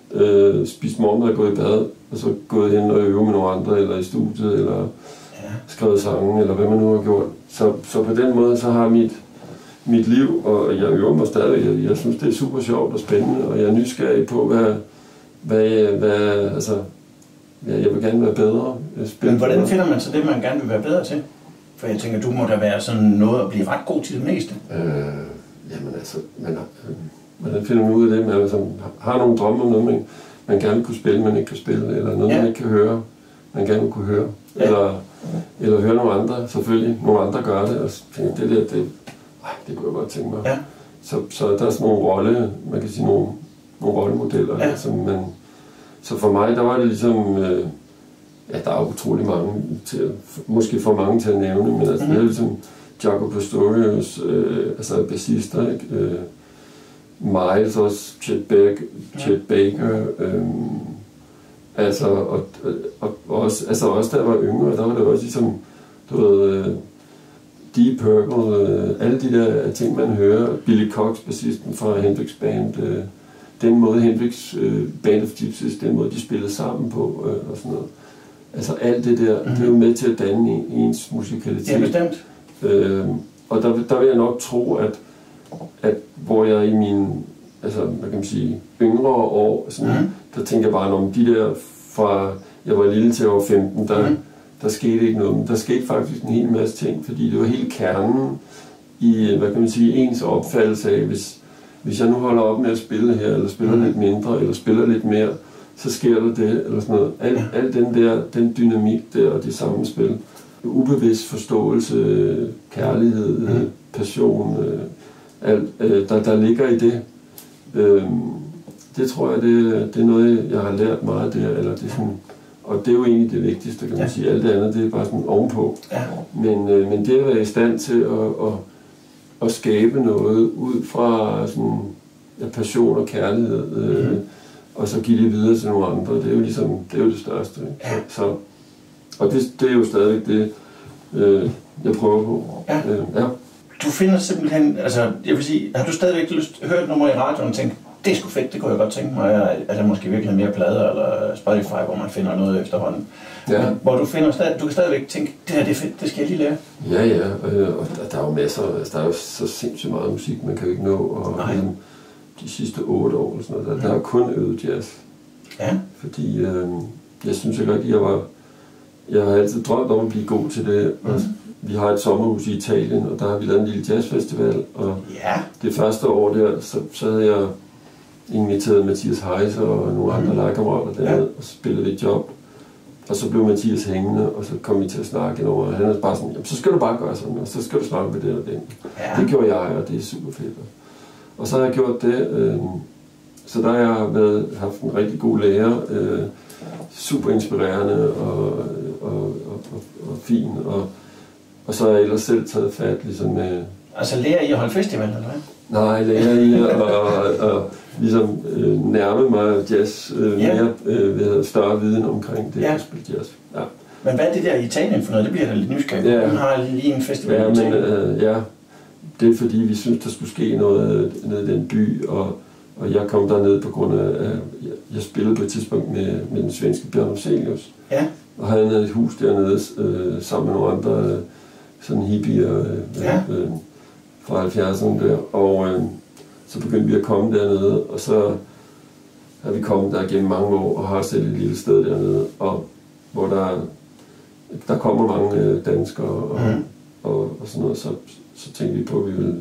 øh, spist morgenmad og gået i bad, og så gået hen og øve med nogle andre, eller i studiet, eller ja. skrevet sange, eller hvad man nu har gjort. Så, så på den måde, så har mit, mit liv, og jeg øver mig stadig, jeg, jeg synes, det er super sjovt og spændende, og jeg er nysgerrig på, hvad, hvad, hvad altså, ja, jeg vil gerne være bedre. Men hvordan finder man så det, man gerne vil være bedre til? For jeg tænker, du må da være sådan noget at blive ret god til det meste. Øh, jamen altså, man, øh, hvordan finder man ud af det? Man altså, har nogle drømme om noget, man, man gerne kunne spille, man ikke kan spille, eller noget, ja. man ikke kan høre, man gerne kunne høre. Ja. Eller, eller høre nogle andre, selvfølgelig. Nogle andre gør det, og tænker, det der, det, ej, det kunne jeg godt tænke mig. Ja. Så, så der er sådan nogle rolle, man kan sige nogle, nogle rollemodeller, ja. som man, så for mig, der var det ligesom, øh, ja, der er utrolig mange, til, måske for mange til at nævne, men altså, mm-hmm. det er ligesom Jaco Pastorius, øh, altså bassister, ikke? Øh, Miles også, Chet, Baker, Chet Baker, øh, altså, og, og, og også, altså også da jeg var yngre, der var det også ligesom, du ved, øh, Deep Purple, øh, alle de der ting, man hører, Billy Cox, bassisten fra Hendrix Band, øh, den måde Hendrix øh, Band of Gypsies, den måde de spillede sammen på, øh, og sådan noget. Altså alt det der, mm-hmm. det er jo med til at danne ens musikalitet. Ja, bestemt. Øh, og der, der vil jeg nok tro, at, at hvor jeg i mine, altså hvad kan man sige, yngre år, sådan, mm-hmm. der tænker jeg bare om de der fra, jeg var lille til jeg var femten, der, mm-hmm. der skete ikke noget. Men der skete faktisk en hel masse ting, fordi det var hele kernen i, hvad kan man sige, ens opfattelse af, hvis, hvis jeg nu holder op med at spille her, eller spiller mm. lidt mindre, eller spiller lidt mere, så sker der det, eller sådan noget. Al, al den der, den dynamik der, og det sammenspil, ubevidst forståelse, kærlighed, mm. passion, alt, der, der ligger i det. Det tror jeg, det, det er noget, jeg har lært meget der, eller det er sådan, og det er jo egentlig det vigtigste, kan man ja. sige. Alt det andet, det er bare sådan ovenpå. Ja. Men, men det at være i stand til at, at, at skabe noget ud fra sådan, ja, passion og kærlighed, mm. øh, og så give det videre til nogle andre, det er jo ligesom, det er jo det største. Ikke? Ja. Så, og det, det er jo stadigvæk det, øh, jeg prøver på. Ja. Øh, ja. Du finder simpelthen, altså jeg vil sige, har du stadigvæk lyst, hørt nummer i radioen og tænkt, det er sgu fedt, det kunne jeg godt tænke mig, at der måske virkelig mere plader, eller Spotify, hvor man finder noget efterhånden. Ja. Hvor du finder stadig, du kan stadigvæk tænke, det her det er fedt, det skal jeg lige lære. Ja, ja, øh, og der, der er jo masser, altså, der er jo så sindssygt meget musik, man kan jo ikke nå, og øh, de sidste otte år, og sådan noget, der, der er kun øvet jazz. Ja. Fordi øh, jeg synes ikke rigtig, jeg var, jeg har altid drømt om at blive god til det, mm. og vi har et sommerhus i Italien, og der har vi lavet en lille jazzfestival, og ja. det første år der, så, så havde jeg inviteret Mathias Heiser og nogle andre mm. legekammerater dernede, ja. og så spillede vi et job. Og så blev Mathias hængende, og så kom vi til at snakke over, og han er bare sådan, jamen, så skal du bare gøre sådan, og så skal du snakke med det eller den. Ja. Det gjorde jeg, og det er super fedt. Og så har jeg gjort det, øh, så der har jeg været, haft en rigtig god lærer, øh, super inspirerende og, og, og, og, og fin, og, og så har jeg ellers selv taget fat ligesom med... Altså lærer i at holde festival, eller hvad? Nej, lærer i at og, og, ligesom øh, nærme mig jazz øh, ja. mere øh, ved større viden omkring det, ja. at spille jazz. Ja. Men hvad er det der i Italien for noget? Det bliver da lidt nysgerrig. Ja. Den har lige en festival ja, i Italien. Men, øh, ja, det er fordi, vi synes, der skulle ske noget nede i den by, og, og jeg kom derned på grund af, at jeg, jeg spillede på et tidspunkt med, med den svenske Bjørn Afzelius. Ja. Og han havde et hus dernede øh, sammen med nogle andre øh, sådan hippier øh, ja. øh, fra halvfjerdserne der, og øh, så begyndte vi at komme dernede, og så har vi kommet der gennem mange år og har selv et lille sted dernede, og hvor der, der kommer mange danskere og, mm. og, og sådan noget, så, så tænkte vi på, at vi ville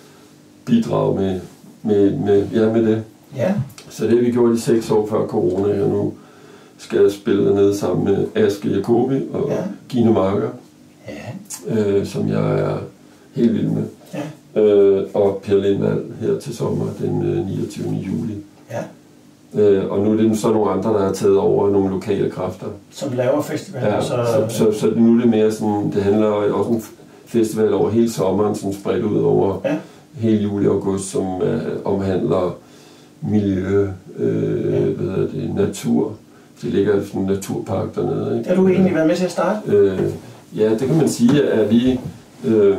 bidrage med, med, med, ja, med det. Ja. Så det har vi gjort i seks år før corona, og nu skal jeg spille dernede sammen med Aske Jacobi og ja. Gino Marker, ja. øh, som jeg er helt vild med. Ja. Øh, og Per Lindvald her til sommer den øh, niogtyvende juli. Ja. Øh, og nu er det så nogle andre, der har taget over nogle lokale kræfter. Som laver festivaler? Ja, så, så, så, så nu er det mere sådan, det handler også om festival over hele sommeren, sådan spredt ud over ja. hele juli og august, som øh, omhandler miljø, øh, ja. hvad hedder det, natur. Det ligger sådan en naturpark dernede. Ikke? Har du egentlig været med til at starte? Øh, ja, det kan man sige, at vi... Øh,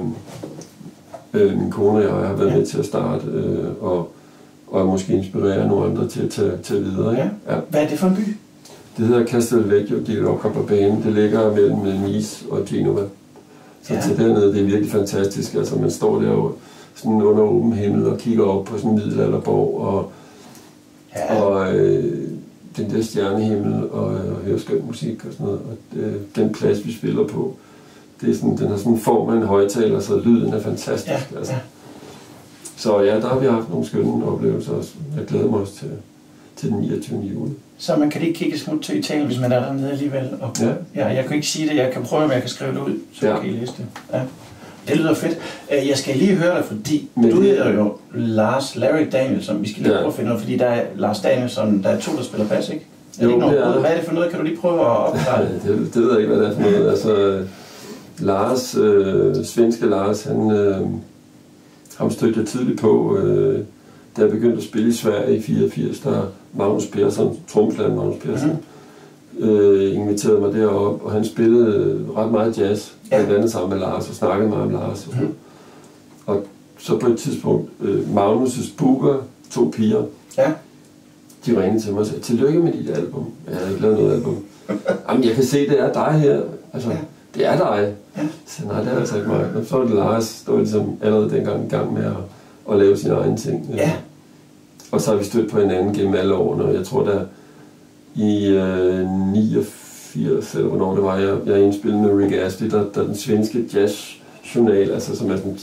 Øh, min kone og jeg har været ja. med til at starte, øh, og, og måske inspirere nogle andre til at tage, tage videre. Ja. Ja. Hvad er det for en by? Det hedder Castelvecchio di Roccababane. Det ligger mellem Nice og Genova. Så ja. til dernede, det er virkelig fantastisk. Altså, man står der jo sådan under åben himmel og kigger op på sådan en middelalderborg, og, ja. og øh, den der stjernehimmel, og, og hører skøn musik og sådan noget. Og det, den plads, vi spiller på, det er sådan, den har sådan en form af en højtaler, så lyden er fantastisk. Ja, altså. Ja. Så ja, der har vi haft nogle skønne oplevelser også. Jeg glæder mig også til, til den niogtyvende juli. Så man kan lige kigge smut til Italien, hvis man er dernede alligevel. Og, ja. Ja, jeg kan ikke sige det, jeg kan prøve, om jeg kan skrive det ud, så ja. kan I læse det. Ja. Det lyder fedt. Jeg skal lige høre dig, fordi Men du hedder jo Lars Larry Danielsson. Vi skal lige ja. prøve at finde noget, fordi der er Lars Danielsson, der er to, der spiller bas, ikke? Er jo, det ikke det er... Hvad er det for noget? Kan du lige prøve at opklare det? det? Det ved jeg ikke, hvad det er for noget. Altså, Lars, øh, svenske Lars, han, øh, ham stødte jeg tidligt på, øh, da jeg begyndte at spille i Sverige i fireogfirs, der Magnus Persson, trommeslageren Magnus Persson, mm. øh, inviterede mig derop, og han spillede ret meget jazz, ja. blandt andet sammen med Lars, og snakkede meget om Lars. Og, mm. og så på et tidspunkt, øh, Magnus' booker, to piger, ja. de ringede til mig og sagde, tillykke med dit album. Jeg havde ikke lavet noget album. Jamen, jeg kan se, det er dig her. Altså, ja. det er dig. Ja. Så nej, det er altså ikke mig. Så var det Lars, der var ligesom allerede dengang i gang med at, at lave sine egne ting. Ja. Og så har vi stødt på hinanden gennem alle årene, og jeg tror, der i øh, firs, eller hvornår det var, jeg, jeg indspillede med Rick Astley, der, der den svenske jazzjournal, altså som er sådan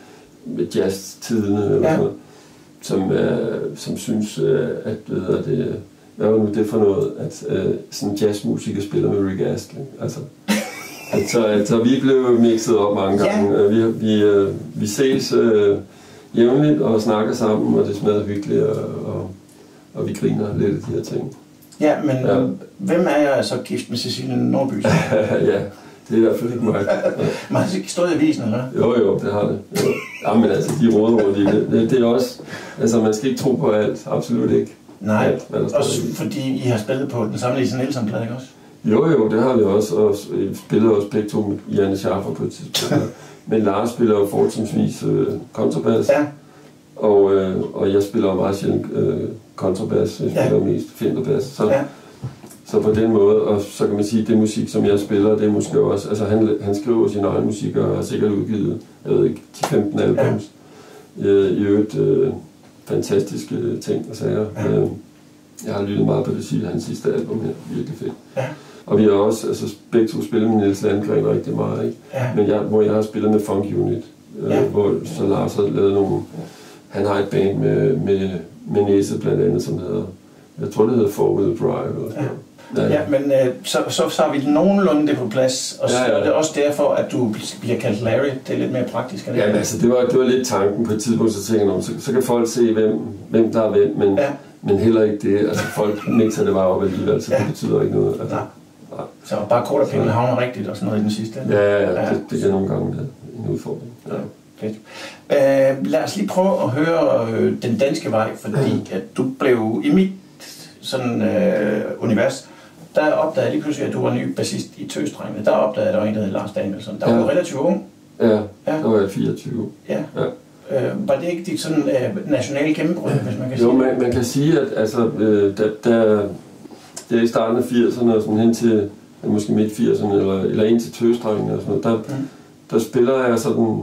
med jazz-tidene, eller ja. sådan noget, som, øh, som synes, øh, at, ved det, hvad var nu det for noget, at øh, sådan en jazzmusiker spiller med Rick Astley, altså. Altså, altså, vi blev mixet op mange gange. Ja. Vi, vi, øh, vi ses øh, jævnligt og snakker sammen, og det smager hyggeligt, og, og, og vi griner lidt af de her ting. Ja, men ja. Hvem er jeg så gift med Cecilie Nordby? Ja, det er i hvert fald ikke mig. Man har ikke stået i avisen, eller? Jo, jo, det har det. Jo. Ja, men altså, de råder rundt i det. det. Det er også, altså, man skal ikke tro på alt. Absolut ikke. Nej, alt, også fordi I har spillet på den samme Lisa Nielsen-plade, ikke også? Jo, jo, det har vi også, og vi spillede også begge to med Janne Schaffer på et tidspunkt. Men Lars spiller jo fortrinsvis øh, kontrabas, ja. og, øh, og jeg spiller meget sjældent øh, kontrabas, jeg spiller ja. mest finterbas. Så, ja. så på den måde, og så kan man sige, at det musik, som jeg spiller, det er måske også, altså han, han skriver sin egen musik, og har sikkert udgivet, jeg ved ikke, ti femten albums. Ja. Øh, I øvrigt øh, fantastiske ting og sager. Ja. Øh, jeg har lyttet meget på det sige, hans sidste album her, virkelig fedt. Ja. Og vi har også, altså begge to spillet med Niels Landgren rigtig meget, ikke? Ja. Men jeg, hvor jeg har spillet med Funk Unit, ja. øh, hvor så Lars har lavet nogle, han har et band med, med, med Næse blandt andet, som hedder, jeg tror det hedder Four Wheel Drive eller sådan ja. Ja, ja, men øh, så, så, så har vi nogenlunde det på plads, og så ja, ja. er det også derfor, at du bliver kaldt Larry, det er lidt mere praktisk. Ja, men altså det var, det var lidt tanken på et tidspunkt, så tænkte jeg, så, så kan folk se, hvem, hvem der er hvem, men, ja. men heller ikke det, altså folk mixer det bare op alligevel, så ja. det betyder ikke noget. Altså. Ja. Så bare kort og penge havner rigtigt og sådan noget i den sidste. Ja, ja, ja. Det, det kan nogle gange være en udfordring. Ja. Ja, fedt. Uh, lad os lige prøve at høre uh, Den Danske Vej, fordi at du blev i mit sådan, uh, univers, der opdagede jeg lige pludselig, at du var ny bassist i Tøsdrengene. Der opdagede jeg, at der var en, der hed Lars Danielsson. Der ja. var du relativt ung. Ja, ja, der var jeg fireogtyve. Ja. ja. Uh, var det ikke dit sådan uh, nationale gennembrud, hvis man kan sige? Jo, man, man kan sige, at altså, uh, der, der det er i starten af firserne og sådan hen til måske midt firserne eller, eller ind til Tøsdrengene og sådan noget, der, mm. der spiller jeg sådan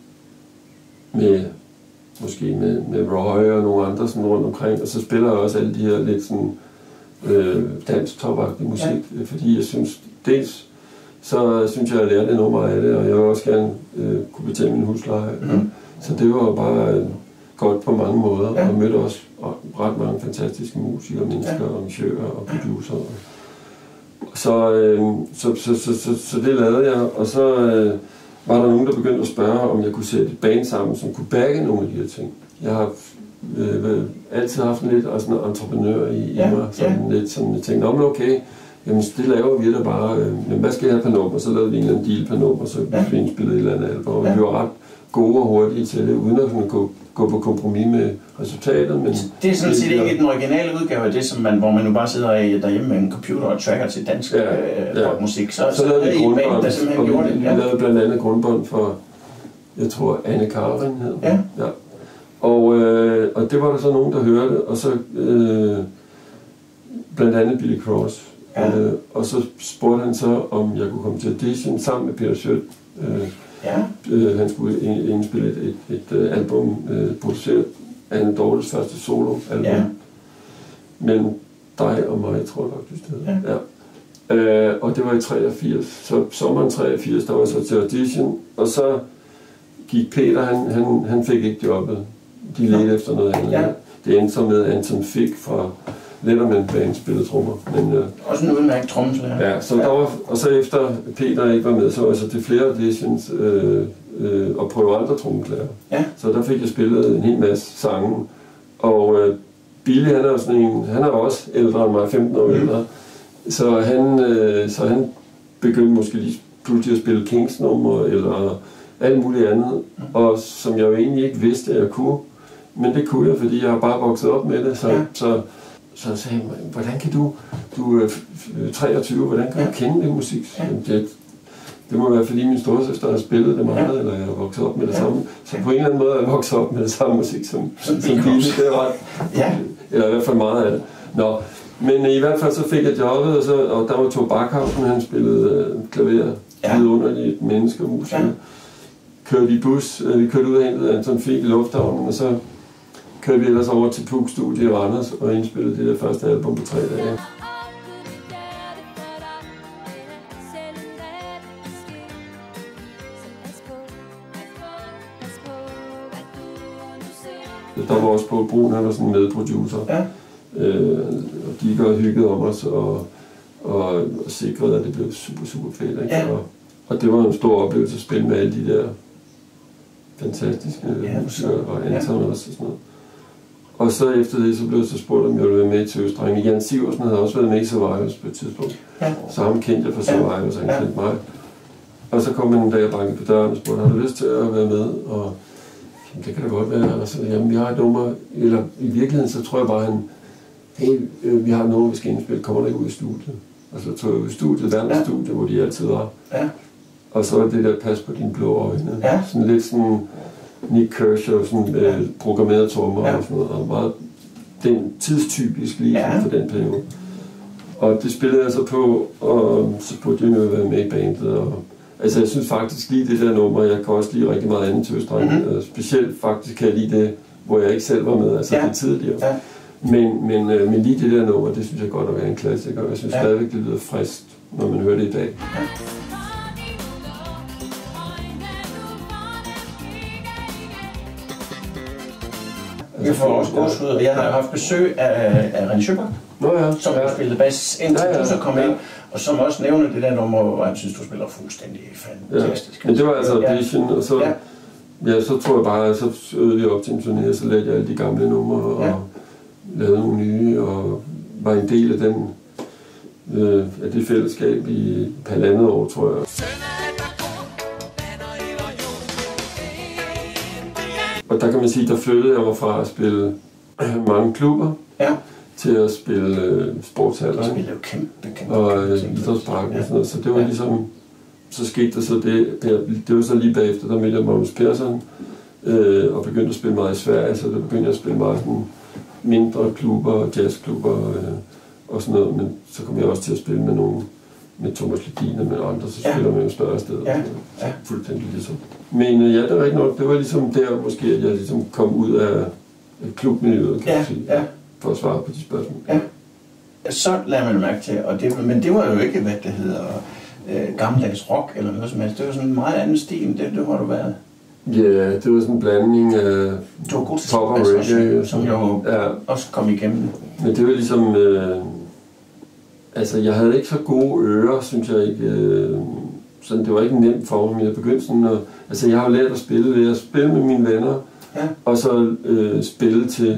med, måske med, med Roy og nogle andre sådan rundt omkring, og så spiller jeg også alle de her lidt sådan øh, dansk topagtig musik, ja. fordi jeg synes, dels så synes jeg, at jeg lærte enormt meget af det, og jeg vil også gerne øh, kunne betale min husleje. Mm. Så det var bare øh, godt på mange måder, ja. og mødte også ret mange fantastiske musikere, mennesker, ja. arrangører og producer. Så, øh, så, så, så, så, så det lavede jeg, og så øh, var der nogen, der begyndte at spørge, om jeg kunne sætte et band sammen, som kunne backe nogle af de her ting. Jeg har øh, altid haft en lidt sådan en entreprenør i, ja. i mig, sådan ja. lidt sådan, jeg tænkte, om okay, jamen det laver vi da bare, øh, men hvad skal jeg have per nummer? Så lavede vi en eller anden deal per nummer, så ja. vi indspillede et eller andet album, og ja. vi var ret gode og hurtige til det, uden at kunne gå, gå på kompromis med resultatet. Men det er sådan set ikke den originale udgave af det, som man, hvor man nu bare sidder derhjemme med en computer og tracker til dansk ja, ja. rockmusik. Så, så, så lavede vi grundbånd, der simpelthen gjorde det. Ja. Vi lavede blandt andet grundbånd for, jeg tror, Anne Karin hed. Ja. ja. Og, øh, og det var der så nogen, der hørte, og så øh, blandt andet Billy Cross. Ja. Øh, og så spurgte han så, om jeg kunne komme til audition sammen med Peter Schødt. Øh, Ja. Øh, han skulle indspille et, et, et, et album, øh, produceret af Anne Dortes første soloalbum. Ja. Mellem dig og mig, tror jeg faktisk det hedder. Ja. Ja. Øh, og det var i treogfirs. Så sommeren treogfirs, der var så til audition. Og så gik Peter, han, han, han fik ikke jobbet. De ledte ja. efter noget andet. Ja. Det endte så med Anton Fick fra Letterman Band spillede trommer. Men, øh, også en udmærket trommeslager. Ja, så ja. Der var, og så efter Peter ikke var med, så var jeg så til flere auditions øh, øh, og prøve andre trommeslager. Ja. Så der fik jeg spillet en hel masse sange. Og øh, Billy, han er jo sådan en, han er også ældre end mig, femten år mm. ældre. Så han, øh, så han begyndte måske lige pludselig at spille Kings-nummer eller alt muligt andet. Mm. Og som jeg jo egentlig ikke vidste, at jeg kunne. Men det kunne jeg, fordi jeg har bare vokset op med det. Så, ja. så Så jeg sagde, hvordan kan du, du er treogtyve, hvordan kan du ja. kende det musik? Ja. Det, det må være, fordi min storesøster har spillet det meget, ja. eller jeg har vokset op med det ja. samme. Så på en eller anden måde er jeg vokset op med det samme musik, som, som Billy. Det er ret, ja. Eller i hvert fald meget af det. Nå, men i hvert fald så fik jeg jobbet, og, så, og der var Thor Backhausen, han spillede øh, klaver, ja. vidunderligt menneske og musiker. Ja. Kørte i bus, øh, vi kørte ud og hentede Anton Fick i lufthavnen, og så kørte vi ellers over til Puk Studie i Randers og indspillede det der første album på tre dage. Der var også Poul Brun, han var sådan en medproducer. Ja. Øh, og gik og hyggede om os og, og, og sikrede, at det blev super, super fedt. Ikke? Ja. Og, og det var en stor oplevelse at spille med alle de der fantastiske ja, musikere og Anton ja. også og sådan noget. Og så efter det, så blev jeg så spurgt, om jeg ville være med til Østdrengene. Jan Siversen havde også været med i Survivors på et tidspunkt. Ja. Så ham kendte jeg fra Survivors, og han ja. kendte mig. Og så kom han en dag og bankede på døren og spurgte, har du lyst til at være med? Og jamen, det kan da godt være. Og så, jamen, vi har et nummer, eller i virkeligheden, så tror jeg bare, han, hey, øh, vi har et nummer, vi skal indspille, kommer der ikke ud i studiet? Og så tog jeg ud i studiet, verdens ja. studie, hvor de altid var. Ja. Og så var det der, pas på dine blå øjne. Ja. Sådan lidt sådan Nick Kershaw, sådan øh, programmerede trommer ja. og sådan noget, og meget den tidstypisk lige ja. for den periode. Og det spillede jeg så på, og så spurgte jeg jo at være med i bandet. Og, altså jeg synes faktisk lige det der nummer, jeg kan også lide rigtig meget andet til Østdrengene. Mm-hmm. Specielt faktisk kan jeg lide det, hvor jeg ikke selv var med, altså ja. det tidligere. Ja. Men, men, øh, men lige det der nummer, det synes jeg godt at være en klassiker, og jeg synes ja. stadigvæk, det lyder frisk, når man hører det i dag. Ja. Jeg får også gåsehud, og jeg har haft besøg af, af René Søberg, Nå ja, som ja. spillede bas, indtil ja, ja, du så kom ja. ind, og som også nævner det der nummer, hvor han synes, du spiller fuldstændig fantastisk. Ja. Men det var altså audition, ja. og så, ja. Ja, så tror jeg bare, så øvede vi op til en turné, og så lærte jeg alle de gamle numre, og ja. lavede nogle nye, og var en del af, den, øh, af det fællesskab i halvandet år, tror jeg. Og der kan man sige, der flyttede jeg mig fra at spille mange klubber ja. til at spille øh, sportshaller. Du spillede jo kæmpe, kæmpe, og øh, idrætsparken ja. og sådan noget. Så det var ja. ligesom, så skete der så det, det var så lige bagefter, der mødte jeg Magnus Persson øh, og begyndte at spille meget i Sverige, så der begyndte jeg at spille meget sådan mindre klubber, jazzklubber øh, og sådan noget. Men så kom jeg også til at spille med nogle, med Thomas Ledin og med andre, så spiller ja. man jo større steder. Ja. Ja. Fuldstændig ligesom. Men ja, det var ikke noget. Det var ligesom der måske, at jeg ligesom kom ud af klubmiljøet, kan ja, man sige, ja. for at svare på de spørgsmål. Ja. Så lader man mærke til, og det, men det var jo ikke, hvad det hedder, øh, gammeldags rock eller noget som helst. Det var sådan en meget anden stil, det, det har du været. Ja, det var sådan en blanding af du var god til pop og reggae, som jo ja. også kom igennem. Men det var ligesom, øh, altså jeg havde ikke så gode ører, synes jeg ikke. Øh, sådan, det var ikke nemt for mig, men jeg begyndte sådan at, altså jeg har jo lært at spille ved at spille med mine venner, ja. og så øh, spille til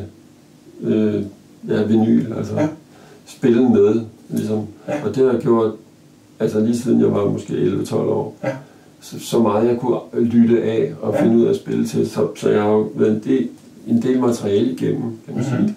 øh, ja, vinyl, altså ja. spille med, ligesom. Ja. Og det har jeg gjort, altså lige siden jeg var måske elleve tolv år. Ja. Så, så meget jeg kunne lytte af og ja. finde ud af at spille til, så, så jeg har jo været en del, en del materiale igennem, kan man sige. Mm-hmm.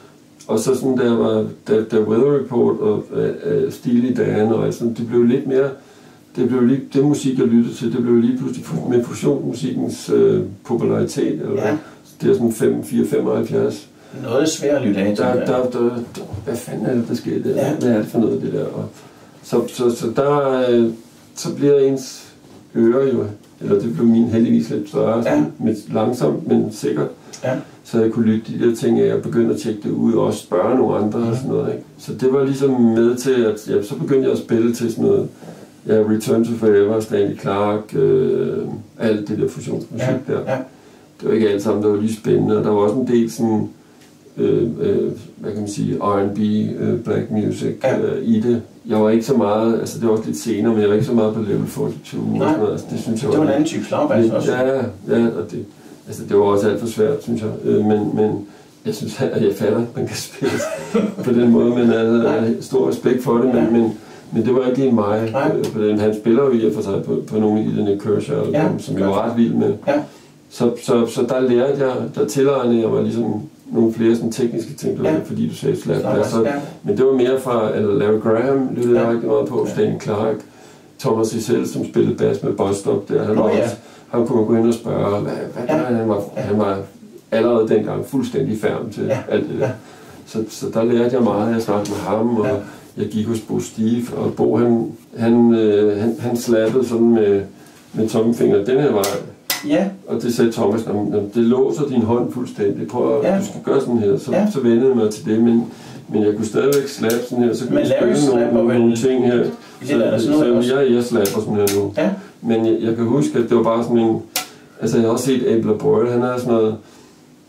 Og så sådan der var, da, da Weather Report og uh, Steely Dan og alt sådan, det blev lidt mere, det blev lige, det musik jeg lyttede til, det blev lige pludselig med fusionmusikkens uh, popularitet, eller ja. det er sådan fem, fire, femoghalvfjerds. Noget svært at lytte af til. Der, der, der, der, hvad fanden er det, der sker der? Ja. Hvad er det for noget, det der? Og så, så, så der, så bliver ens ører jo, eller det blev min heldigvis lidt større, ja. med langsomt, men sikkert. Ja. Så jeg kunne lytte de der ting af og begynde at tjekke det ud og også spørge nogle andre ja. og sådan noget. Ikke? Så det var ligesom med til, at ja, så begyndte jeg at spille til sådan noget, ja, Return to Forever, Stanley Clarke, øh, alt det der fusionsmusik ja. der. Ja. Det var ikke alt sammen, der var lige spændende, og der var også en del sådan, øh, øh, hvad kan man sige, R and B, øh, black music ja. øh, i det. Jeg var ikke så meget, altså det var også lidt senere, men jeg var ikke så meget på level fireogtyve og sådan noget. Altså, det synes jeg det var var en anden type slagbass også. Ja, ja, og det, altså det var også alt for svært, synes jeg. Øh, men, men jeg synes, at jeg fatter, at man kan spille på den måde, men altså, jeg har stor respekt for det, men, men, men det var ikke lige mig. Øh, han spiller jo i og for sig på, på nogle af de Nick Kershaw, ja, som jeg var ret vild med. Ja. Så, så, så der lærte jeg, der tilegnede jeg mig ligesom nogle flere sådan tekniske ting, ja. fordi du sagde slap basser. Ja. Men det var mere fra, eller Larry Graham lyttede jeg ja. rigtig meget på, ja. Stanley Clarke, Thomas Isel, som spillede bass med Bostop der. Han, oh, ja. også, han kunne gå ind og spørge, hvad, hvad ja. han, var, ja. han var allerede dengang fuldstændig færdig til ja. alt det der. Ja. Så, så der lærte jeg meget, jeg snakkede med ham, og ja. jeg gik hos Bo Steve, og Bo han, han, øh, han, han slappede sådan med, med tommelfinger den her vej. Ja. Og det sagde Thomas, det låser din hånd fuldstændig. Prøv at, ja. du skal gøre sådan her. Så, ja. så vendede jeg mig til det, men, men jeg kunne stadigvæk slappe sådan her. Så kunne jeg spille nogle, nogle ting her. Så, så, så jeg, jeg slapper sådan her nu. Ja. Men jeg, jeg kan huske, at det var bare sådan en... Altså jeg har også set Abel Boyle, han havde sådan noget...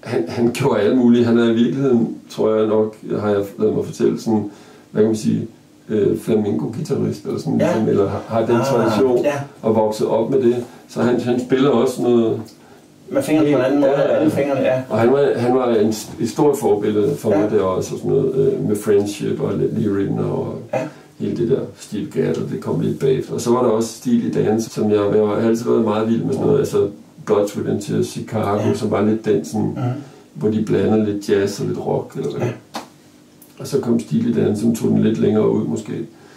han, han gjorde alle mulige. Han er i virkeligheden, tror jeg nok, har jeg lavet mig fortælle, sådan, hvad kan man sige, øh, flamenco-guitarist, eller sådan, ja. ligesom, eller har, har den tradition, ah, ja. og vokset op med det. Så han, han spiller også noget... Med fingrene på en anden måde, ja, alle fingrene, ja. Og han var, han var en, et stort forbillede for ja. mig der også, og sådan noget, øh, med Friendship og Lee Ritenour og ja. hele det der Steve Gadd, og det kom lidt bagefter. Og så var der også Steely Dan, som jeg, jeg har altid været meget vild med sådan noget, altså Blood, Sweat and Tears, Chicago, ja. som var lidt den sådan, mm. hvor de blandede lidt jazz og lidt rock, eller hvad. Ja. Og så kom Steely Dan, som tog den lidt længere ud måske,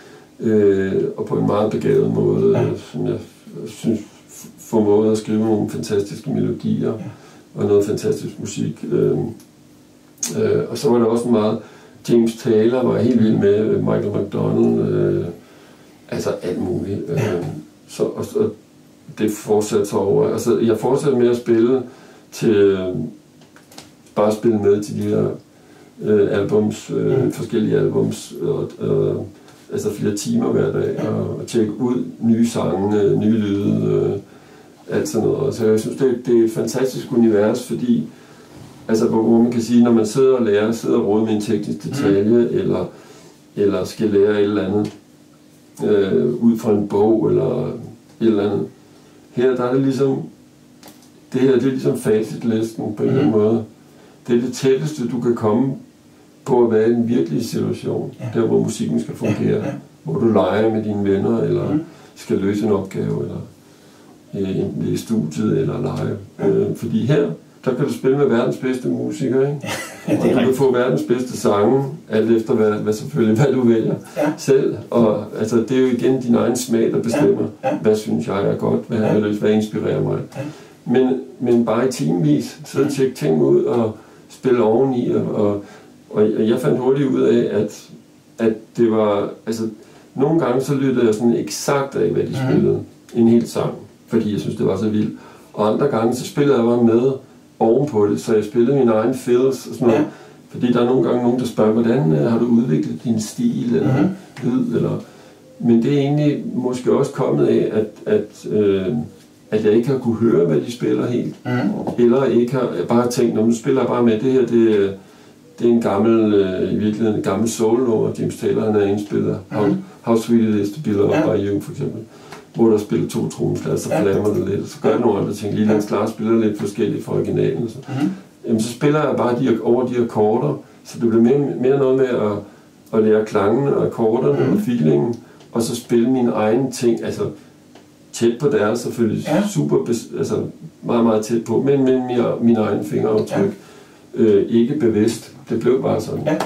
øh, og på en meget begavet måde, ja. som jeg synes formåede at skrive nogle fantastiske melodier, ja. og noget fantastisk musik. Øh, øh, og så var der også meget, James Taylor var helt vild med, Michael McDonald, øh, altså alt muligt. Øh, så, og, og det fortsatte så over. Altså, jeg fortsatte med at spille til, øh, bare spille med til de her øh, albums, øh, mm. forskellige albums, og, øh, altså flere timer hver dag, ja. og, og tjekke ud nye sange, øh, nye lyde, øh, alt sådan noget. Så jeg synes, det, det er et fantastisk univers, fordi altså, hvor man kan sige, når man sidder og lærer, sidder og råder med en teknisk detalje, mm. eller, eller skal lære et eller andet øh, ud fra en bog, eller et eller andet. Her der er det ligesom, det her det er ligesom facitlisten på en eller anden mm. måde. Det er det tætteste, du kan komme på at være i den virkelige situation, ja. der hvor musikken skal fungere, ja. Ja. hvor du leger med dine venner, eller mm. skal løse en opgave, eller øh, enten det er i studiet, eller lege. Ja. Øh, fordi her, der kan du spille med verdens bedste musikere, ikke? Ja, det er og du kan få verdens bedste sange, alt efter hvad, hvad selvfølgelig, hvad du vælger ja. selv. Og altså, det er jo igen din egen smag, der bestemmer, ja. Ja. hvad synes jeg er godt, hvad, ja. hvad inspirerer mig. Ja. Men, men bare i timevis, sidde og tjekke ting ud og spille oveni, og, og, og jeg fandt hurtigt ud af, at, at det var, altså, nogle gange så lyttede jeg sådan eksakt af, hvad de mm. spillede, en hel sang, fordi jeg synes, det var så vildt. Og andre gange, så spillede jeg bare med ovenpå det, så jeg spillede mine egne fills og sådan noget. Ja. Fordi der er nogle gange nogen, der spørger, hvordan uh, har du udviklet din stil eller mm-hmm. lyd, eller... Men det er egentlig måske også kommet af, at, at, øh, at jeg ikke har kunne høre, hvad de spiller helt. Mm. Eller ikke har bare tænkt, nu spiller jeg bare med det her, det, det er en gammel, øh, i virkeligheden en gammel soul-nummer, James Taylor, han er indspillet. Mm. How, How Sweet It Is to Be Loved ja. by You, for eksempel. Hvor der spiller to trommeslager, så flammer det lidt, og så gør jeg nogle andre ting. Lige Lance Clark spiller lidt forskelligt fra originalen. Så. Mm-hmm. Jamen, så spiller jeg bare de, over de akkorder, så det bliver mere, mere noget med at, at lære klangen og akkorderne mm-hmm. og feelingen, og så spille mine egne ting, altså tæt på deres selvfølgelig, ja. super, altså meget, meget tæt på, men med mine, mine egne fingeraftryk, ja. øh, ikke bevidst. Det blev bare sådan. Ja.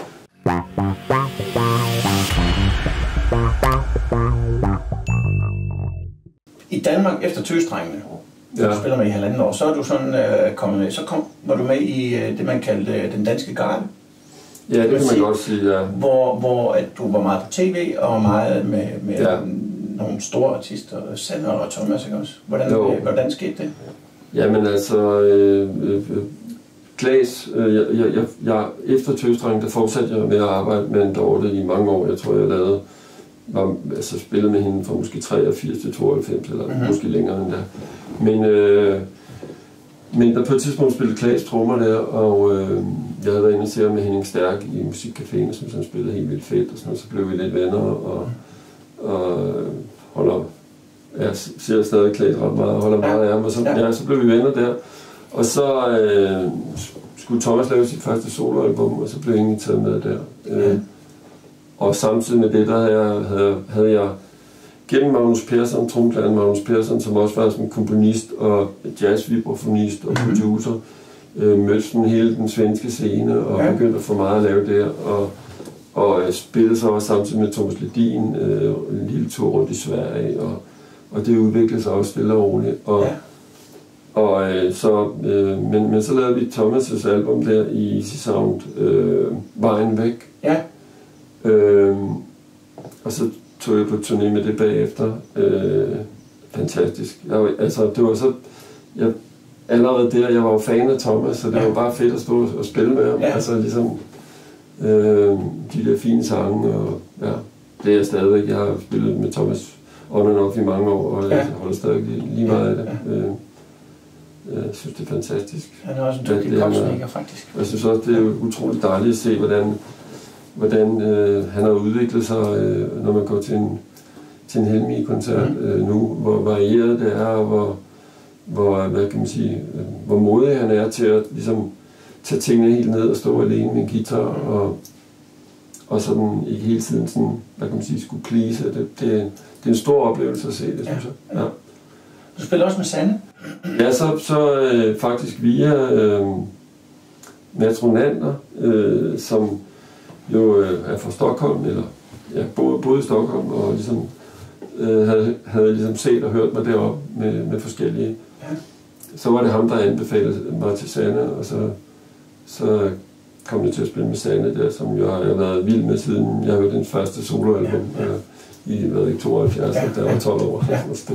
I Danmark efter Tøsdrengene, ja. du spiller med i halvanden år, så er du sådan øh, kommet med, så kom, var du med i øh, det, man kaldte øh, den danske garde. Ja, det kan man sige, godt sige, ja. Hvor, hvor at du var meget på tv, og meget med, med ja. nogle store artister, Sander og Thomas, ikke også? Hvordan, øh, hvordan skete det? Jamen altså, øh, øh, Klaas, øh, jeg, jeg, jeg, efter Tøsdrengene, der fortsatte jeg med at arbejde med en Dorte i mange år. Jeg tror, jeg lavede var altså spillet med hende fra måske treogfirs til tooghalvfems, eller mm-hmm. måske længere end der. Men, øh, men der på et tidspunkt spillede Klaas trommer der, og øh, jeg havde været inde og se med Henning Stærk i Musikcaféen, som han spillede helt vildt fedt, og sådan, og så blev vi lidt venner, og, og holder, jeg ser stadig Klaas ret meget, og holder meget af ham, og så, ja, så blev vi venner der. Og så øh, skulle Thomas lave sit første soloalbum, og så blev jeg egentlig taget med der. Øh, Og samtidig med det, der havde jeg, havde, havde jeg gennem Magnus Persson, trommeslageren Magnus Persson, som også var sådan komponist og jazzvibrafonist og producer, øh, mødte sådan hele den svenske scene og ja. begyndte at få meget at lave der. Og, og øh, spillede så også samtidig med Thomas Ledin øh, en lille tur rundt i Sverige, og, og det udviklede sig også stille og roligt. Og, ja. og, øh, så, øh, men, men så lavede vi Thomas' album der i Easy Sound, øh, Vejen Væk. Ja. Øhm, og så tog jeg på turné med det bagefter. Øh, fantastisk. Jeg, altså, det var så... Jeg, allerede der, jeg var jo fan af Thomas, så det ja. var bare fedt at stå og spille med ham. Ja. Altså ligesom... Øh, de der fine sange, og ja, det er jeg stadigvæk. Jeg har spillet med Thomas on and off i mange år, og ja. jeg holder stadig lige meget af det. Ja. Øh, Jeg synes, det er fantastisk. Han er også en dygtig popsnikker, faktisk. Jeg synes også, det er utroligt dejligt at se, hvordan, hvordan øh, han har udviklet sig, øh, når man går til en, til en Helmig-koncert mm. øh, nu, hvor varieret det er, og hvor, hvor, hvad kan man sige, øh, hvor modig han er til at ligesom, tage tingene helt ned og stå alene med en guitar, mm. og, og sådan ikke hele tiden sådan, hvad kan man sige, skulle please. Det, det, det er en stor oplevelse at se det, synes jeg. Ja. Du spiller også med Sanne? Ja, så, så øh, faktisk via øh, Mats Ronander, øh, som jo øh, er fra Stockholm, eller ja, boede, boede i Stockholm, og ligesom øh, havde, havde ligesom set og hørt mig deroppe med, med forskellige. Ja. Så var det ham, der anbefalede mig til Sanne, og så, så kom jeg til at spille med Sanne der, som jeg har været vild med siden jeg hørte den første soloalbum ja, ja. i hvad ikke, tooghalvfjerds, ja, da jeg var tolv år. Ja.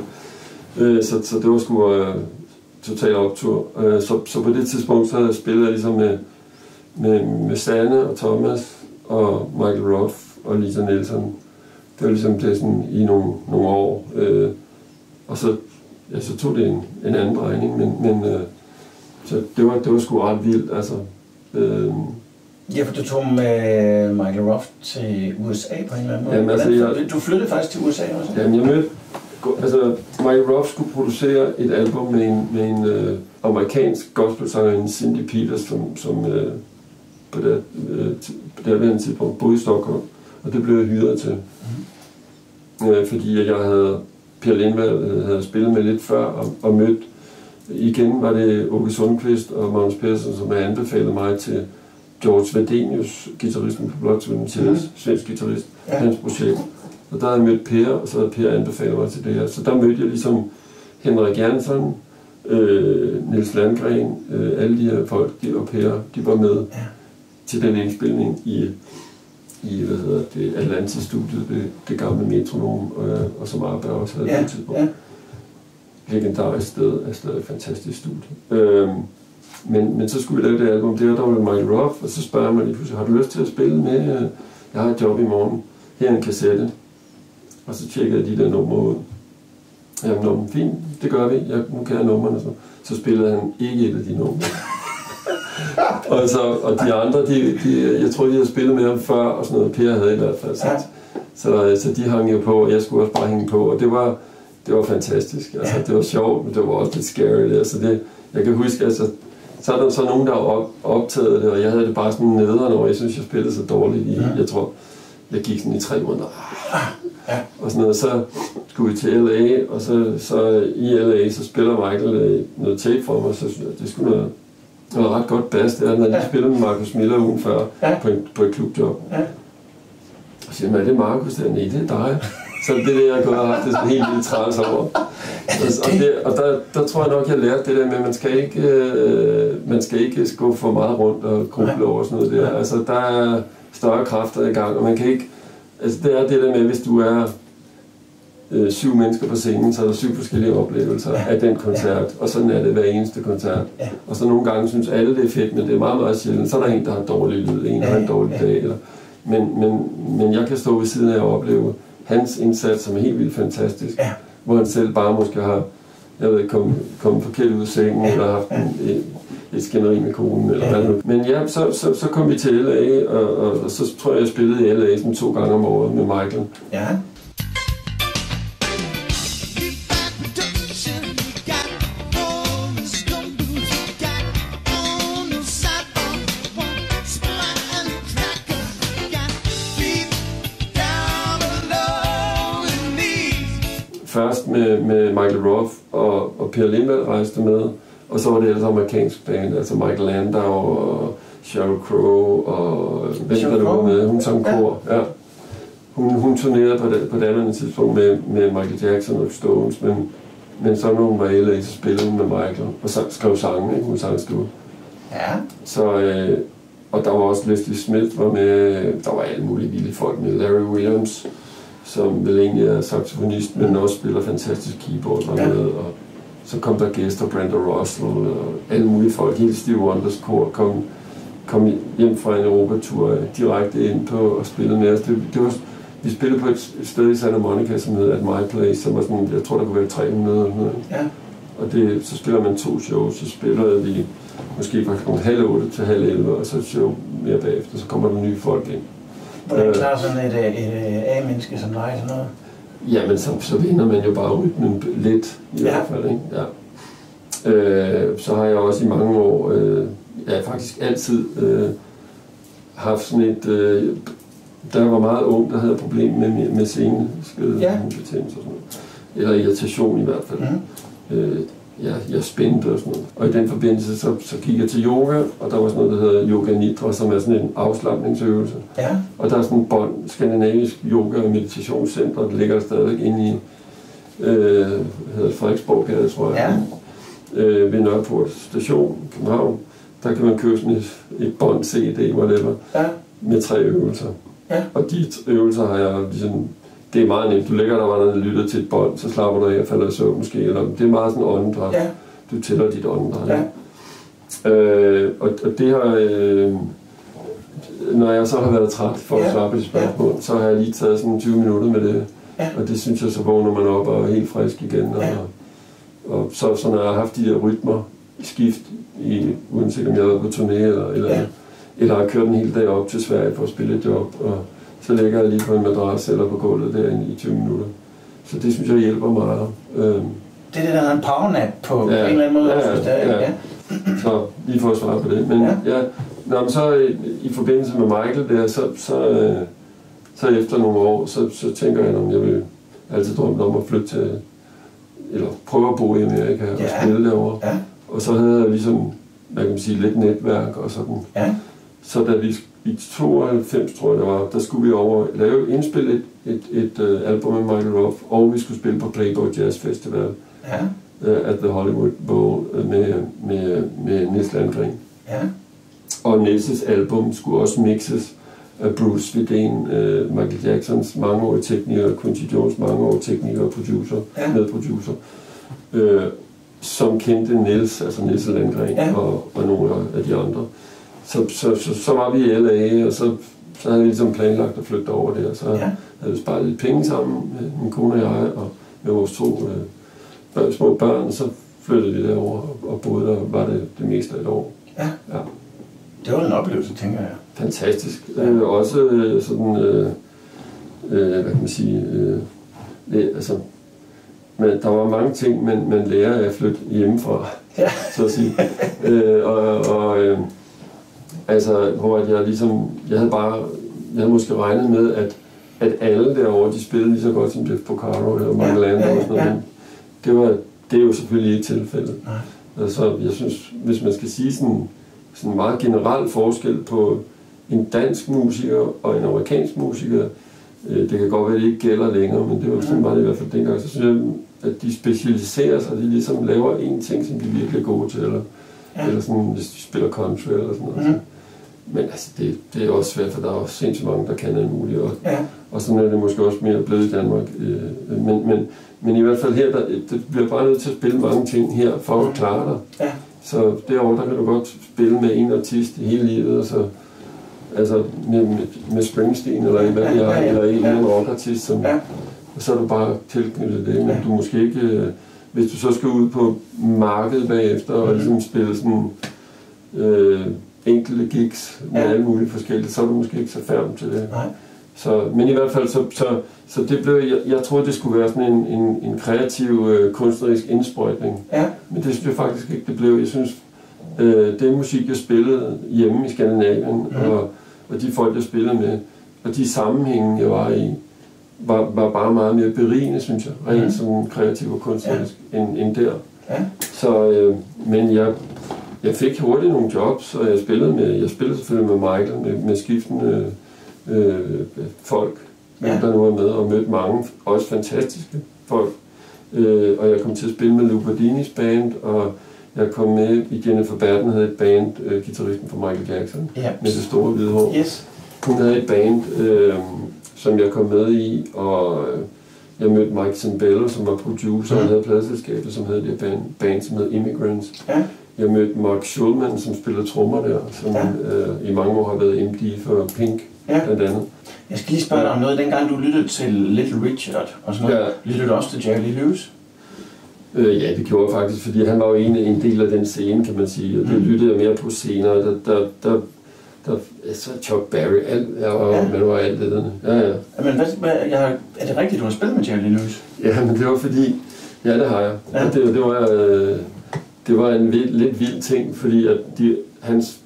Så, så det var sgu uh, total optur. Uh, så, så på det tidspunkt så spillede jeg ligesom med, med, med Sanne og Thomas og Michael Roth og Lisa Nielsen. Det var ligesom det sådan i nogle, nogle år. Uh, og så, ja, så tog det en, en anden drejning, men, men uh, så det var, det var sgu ret vildt. Altså, uh, ja, for du tog med Michael Roth til U S A på en eller anden måde. Jamen, altså, jeg, du flyttede faktisk til U S A også? Jamen, jeg mødte Altså, Michael Roth skulle producere et album med en, med en øh, amerikansk gospelsangerinde, Cindy Peters, som, som øh, på det, øh, på det her tidspunkt boede i Stockholm, og det blev jeg hyret til. Mm. Øh, fordi jeg havde, Per Lindvall havde spillet med lidt før, og, og mødt, igen var det Åke Sundqvist og Magnus Persson, som havde anbefalet mig til George Vedenius, guitaristen på Blood Sweat and Tears, mm. svensk guitarist, ja. Hans projekt. Og der havde jeg mødt Per, og så havde Per anbefalet mig til det her. Så der mødte jeg ligesom Henrik Jansson, øh, Niels Landgren, øh, alle de her folk, de og Per, de var med ja. til den indspilning i, i hvad hedder det, Atlantis-studiet, det, det gamle Metronom, øh, og som Arberg også havde ja. på et tidspunkt. Ja. Legendarisk sted, altså et fantastisk studie. Øh, men, men så skulle vi lave det album, det var der var Michael Roth, og så spørger man lige pludselig, har du lyst til at spille med? Jeg har et job i morgen. Her er en kassette. Og så tjekkede jeg de der numre ud. Jamen, nummer, fint, det gør vi. Jeg, nu kan jeg numrene. Så, så spillede han ikke et af de numre. og, så, og de andre, de, de, jeg tror, de havde spillet med ham før, og sådan noget. Per havde i hvert fald. Så, så, så de hang jo på, og jeg skulle også bare hænge på. Og det var, det var fantastisk. Altså, det var sjovt, men det var også lidt scary. Altså, det, jeg kan huske, altså, så er der så nogen, der har op, optaget det, og jeg havde det bare sådan nederen over. Jeg synes, jeg spillede så dårligt i, jeg tror, jeg gik sådan i tre måneder. Ja. Og sådan noget, så skulle vi til L A, og så, så i L A, så spiller Michael noget tape for mig, så det skulle noget, noget ret godt bas, det er, når de ja. spiller med Marcus Miller ugen før, ja. på, en, på et klubjob. Ja. Og så siger man, er det Marcus der? Nej, det er dig. Så det er det, jeg har haft det sådan helt lille træls over. Og, og, det, og der, der tror jeg nok, jeg lærte det der med, at man skal ikke, øh, man skal ikke gå for meget rundt og gruble over sådan noget der. Altså, der er større kræfter i gang, og man kan ikke. Altså det er det der med, hvis du er øh, syv mennesker på scenen, så er der syv forskellige oplevelser ja. af den koncert, ja. og sådan er det hver eneste koncert. Ja. Og så nogle gange synes alle, det er fedt, men det er meget, meget sjældent. Så er der en, der har dårlig lyd, en, der ja. har en dårlig ja. dag. Eller, men, men, men jeg kan stå ved siden af og opleve hans indsats, som er helt vildt fantastisk, ja. hvor han selv bare måske har, jeg ved ikke, kommet, kommet forkert ud af sengen, ja. eller haft en, et, et skænderi med konen, eller ja. hvad nu. Men ja, så, så, så kom vi til L A, og, og, og så tror jeg, jeg spillede i L A sådan to gange om året med Michael. Ja. Først med, med Michael Roth og, og Per Lindvall rejste med, og så var det ellers amerikansk band, altså Michael Landau og Sheryl Crow og hvem der nu var med, hun sang kor. Ja. Hun, hun turnerede på det, på det andet tidspunkt med, med Michael Jackson og Stones, men, men så når hun var i L A, så spillede hun med Michael og så, skrev sange, ikke? Hun sangstue. Ja. Så, øh, og der var også Leslie Smith var med, der var alle mulige vilde folk med, Larry Williams, som vel egentlig er saxofonist, men også spiller fantastisk keyboard var med, og så kom der gæster, Brenda Russell og alle mulige folk, hele Stevie Wonders kor kom, kom hjem fra en Europatur direkte ind på og spillede med os. Det, det var, vi spillede på et sted i Santa Monica, som hedder At My Place, som var sådan, jeg tror der kunne være tre hundrede eller noget. Ja. Og det, så spiller man to shows, så spiller vi måske fra halv otte til halv elleve, og så et show mere bagefter, så kommer der nye folk ind. Hvordan klarer sådan et, et, et A-menneske som dig sådan noget? Jamen, så, så vinder man jo bare rytmen lidt, i ja. hvert fald, ikke? Ja. Øh, så har jeg også i mange år, øh, ja, faktisk altid øh, haft sådan et, øh, da jeg var meget ung, der havde jeg problemer med, med seneskede, ja. betændelse og sådan noget. Eller irritation i hvert fald. Mm. Øh, ja, jeg spændte og sådan noget. Og i den forbindelse, så, så gik jeg til yoga, og der var sådan noget, der hedder Yoga Nidra, som er sådan en afslapningsøvelse. Ja. Og der er sådan en bånd, skandinavisk yoga- og meditationscenter, der ligger stadig inde i øh, hedder Frederiksborggade, tror jeg. Ja. Øh, ved Nørreport station, København. Der kan man købe sådan et, et bånd C D, whatever, ja. med tre øvelser. Ja. Og de øvelser har jeg ligesom, det er meget nemt. Du ligger der, hvor der lytter til et bånd, så slapper du af og falder i søvn måske. Eller, det er meget sådan åndedræt. Ja. Du tæller dit åndedræt. Ja. Øh, og, og det har, øh, når jeg så har været træt for ja. at svare på de spørgsmål, ja. så har jeg lige taget sådan tyve minutter med det. Ja. Og det synes jeg, så vågner man op og er helt frisk igen. Og, ja. og så, så når jeg har haft de der rytmer, skift, i, uanset om jeg har været på turné eller, eller, ja. eller har kørt en hel dag op til Sverige for at spille et job, og så ligger jeg lige på en madras eller på gulvet derinde i tyve minutter. Så det synes jeg hjælper meget. Øhm. Det er det, der er en powernap på ja, en eller anden måde. Ja, også, ja, ja. ja. Så lige for at svare på det. Men ja, ja når man så i, i forbindelse med Michael der, så, så, øh, så efter nogle år, så, så tænker jeg, om jeg vil altid drømme om at flytte til, eller prøve at bo i Amerika og ja. spille derovre. Ja. Og så havde jeg ligesom, hvad kan man sige, lidt netværk og sådan. Ja. Så da vi i tooghalvfems, tror jeg det var, der skulle vi over lave indspille et, et, et, et uh, album med Michael Roth, og vi skulle spille på Playboy Jazz Festival ja. uh, at the Hollywood Bowl uh, med, med, med Niels Landgren. Ja. Og Niels' album skulle også mixes af Bruce Swedien, uh, Michael Jacksons mangeårige tekniker, Quincy Jones mangeårige tekniker og producer, ja. medproducer. Uh, som kendte Niels, altså Niels Landgren ja. og, og nogle af de andre. Så, så, så, så var vi i L A, og så, så havde vi ligesom planlagt at flytte over der. Så ja. havde vi sparet lidt penge sammen, min kone og jeg, og med vores to øh, børn, små børn, så flyttede vi derover og, og boede der, var det det meste af et år. Ja. ja. Det var en oplevelse, tænker jeg. Fantastisk. Ja. Øh, også øh, sådan, øh, øh, hvad kan man sige, øh, det, altså, men der var mange ting, man, man lærer af at flytte hjemmefra, ja. så at sige. øh, og, og øh, altså, hvor jeg ligesom, jeg havde bare, jeg havde måske regnet med, at, at alle derovre, de spillede lige så godt som Jeff Porcaro eller Michael ja, Landau ja, og sådan noget. Ja. Det var, det er jo selvfølgelig ikke tilfældet. Altså, jeg synes, hvis man skal sige sådan, sådan en meget generel forskel på en dansk musiker og en amerikansk musiker, øh, det kan godt være, at det ikke gælder længere, men det var sådan meget i hvert fald dengang, så synes jeg, at de specialiserer sig, de ligesom laver en ting, som de virkelig er gode til, eller, ja. eller sådan, hvis de spiller country eller sådan noget. Mm. Men altså, det, det er også svært, for der er også sindssygt mange, der kan alt muligt, og, ja. og sådan er det måske også mere blevet i Danmark. Øh, men, men, men i hvert fald her, der, det bliver bare nødt til at spille mange ting her, for at klare dig. Ja. Så derovre, der kan du godt spille med en artist i hele livet, og så, altså med, med, med Springsteen, eller hvad det er, eller en eller anden rockartist, som, ja. og så er du bare tilknyttet det, men ja. du måske ikke, hvis du så skal ud på markedet bagefter, og ligesom spille sådan øh, enkelte gigs med ja. alle mulige forskellige, så er du måske ikke så færdig til det. Nej. Så, men i hvert fald, så, så, så det blev, jeg, jeg troede, det skulle være sådan en, en, en kreativ, øh, kunstnerisk indsprøjtning. Ja. Men det synes jeg faktisk ikke, det blev. Jeg synes, øh, den musik, jeg spillede hjemme i Skandinavien, mm. og, og de folk, jeg spillede med, og de sammenhænge, jeg var i, var, var bare meget mere berigende, synes jeg, rent mm. sådan kreativ og kunstnerisk, ja. end, end der. Ja. Så, øh, men jeg, jeg fik hurtigt nogle jobs, og jeg spillede, med, jeg spillede selvfølgelig med Michael, med, med skiftende øh, folk, ja. der nu er med, og mødte mange, også fantastiske folk. Øh, og jeg kom til at spille med Lou Bardinis band, og jeg kom med i Jennifer Batten, havde et band, øh, guitaristen for Michael Jackson, ja. med det store hvide hår. Yes. Hun havde et band, øh, som jeg kom med i, og øh, jeg mødte Mike Zambello, som var producer, og mm. havde pladselskabet, som havde det band, band som hed Immigrants. Ja. Jeg mødte Mark Schulman, som spiller trommer der, som ja. øh, i mange år har været M D for Pink, ja. blandt andet. Jeg skal lige spørge dig om noget. Dengang du lyttede til Little Richard og sådan noget, ja. lyttede du også til Jerry Lee Lewis? Øh, ja, det gjorde jeg faktisk, fordi han var jo en, en del af den scene, kan man sige, og det mm. lyttede jeg mere på senere. Der, der, der, der så Chuck Berry, alt, jeg var, ja. man var alt det der. Ja, ja. Men hvad, hvad, jeg, er det rigtigt, du har spillet med Jerry Lee Lewis? Ja, men det var fordi, ja, det har jeg. Ja. Det, det, var, øh, det var en vild, lidt vild ting, fordi at de, hans,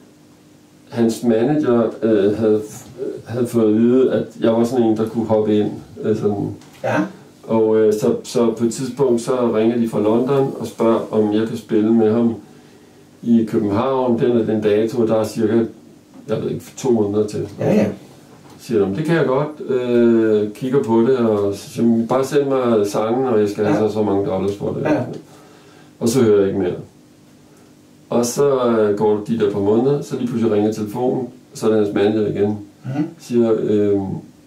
hans manager øh, havde, havde fået at vide, at jeg var sådan en, der kunne hoppe ind. Øh, sådan. Ja. Og øh, så, så på et tidspunkt, så ringer de fra London og spørger, om jeg kan spille med ham i København, den og den dato, der er cirka, jeg ved ikke, to måneder til. Ja, ja. Siger de, det kan jeg godt, øh, kigger på det, og siger, bare send mig sangen, og jeg skal ja. have så, så mange dollars for det. Ja. Og så hører jeg ikke mere. Og så øh, går det de der par måneder, så lige pludselig ringer telefonen, så er det hans manager igen, mm-hmm. siger, øh,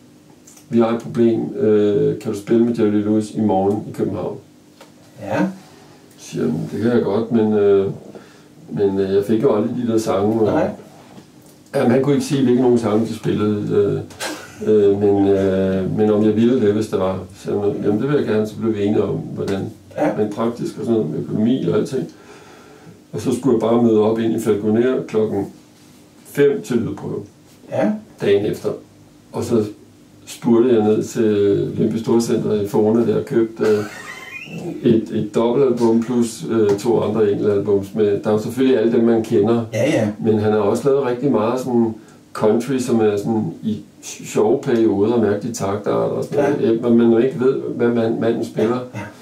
vi har et problem, øh, kan du spille med Jerry Lee Lewis i morgen i København? Ja. Siger, det kan jeg godt, men, øh, men øh, jeg fik jo aldrig de der sange. Og, nej. Ja, han kunne ikke sige, hvilke nogle sange de spillede, øh, øh, men, øh, men om jeg ville det, hvis der var. Så jeg, jamen det vil jeg gerne, så blev vi enige om, hvordan. Ja. Men praktisk og sådan noget med økonomi og alting. Og så skulle jeg bare møde op ind i Falconer klokken fem til lydprøve. Ja. Dagen efter. Og så spurgte jeg ned til Lyngby Storcenter i Forne, der købte øh, et, et dobbeltalbum plus øh, to andre enkeltalbums. Med, der er jo selvfølgelig alle dem, man kender. Ja, ja. Men han har også lavet rigtig meget sådan country, som er sådan i sjove perioder, mærkelige takter og sådan noget. Ja. Man, man ikke ved, hvad man, manden spiller. Ja. Ja.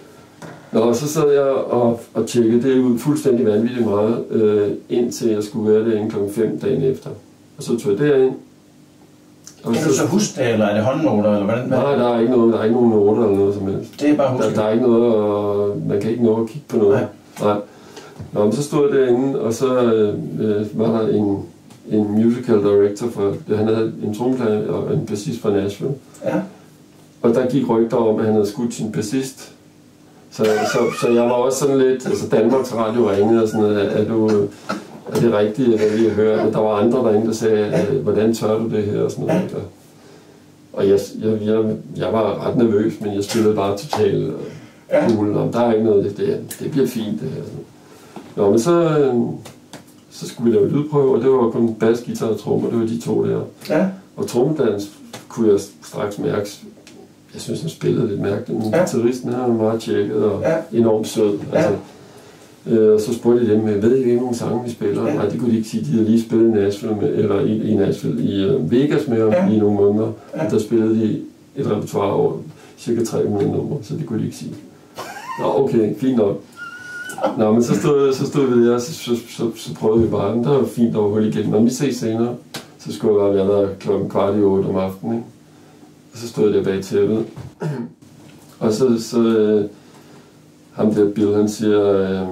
Nå, så sad jeg og, og tjekkede det ud fuldstændig vanvittigt meget, øh, indtil jeg skulle være derinde klokken fem dagen efter. Og så tog jeg derind. Kan du så huske det, eller er det håndnoter, eller hvordan? Nej, der er ikke noget, der er ikke nogen noter eller noget som helst. Det er bare huske. Der, der er ikke noget, og man kan ikke nå at kigge på noget. Nej. Nej. Nå, men så stod jeg derinde, og så øh, var der en, en musical director for, han havde en trommeslager og en bassist fra Nashville. Ja. Og der gik rygter om, at han havde skudt sin bassist. Så, så, så jeg var også sådan lidt, altså Danmarks Radio ringede og sådan noget, er du, er det rigtigt, hvad vi har hørt? Der var andre derinde, der sagde, hvordan tør du det her og sådan noget. Og jeg, jeg, jeg, jeg var ret nervøs, men jeg spillede bare totalt cool. Der er ikke noget, det, det, det bliver fint det her. Nå, men så, så skulle vi lave lydprøve, og det var kun bas, guitar og trommer, det var de to der. Ja. Og trommedans kunne jeg straks mærke. Jeg synes, han spillede lidt mærkeligt, men ja. Guitaristen her var meget tjekket og ja. enormt sød. Altså, ja. øh, og så spurgte jeg dem, ved I ikke nogen sange, vi spiller? Ja. Nej, det kunne de ikke sige. De havde lige spillet i Nashville, med, eller i, i Nashville, i uh, Vegas med ja. i nogle måneder. Ja. Der spillede de et repertoire over cirka tre hundrede numre, så det kunne de ikke sige. Nå, okay, fint nok. Nå, men så stod, så stod vi der, og så, så, så, så prøvede vi bare, men der var fint over hul igennem. Når vi ses senere, så skulle jeg bare være der klokken kvart i otte om aftenen, ikke? Og så stod jeg der bag tæppet. Og så, så øh, ham der Bill, han siger, øh,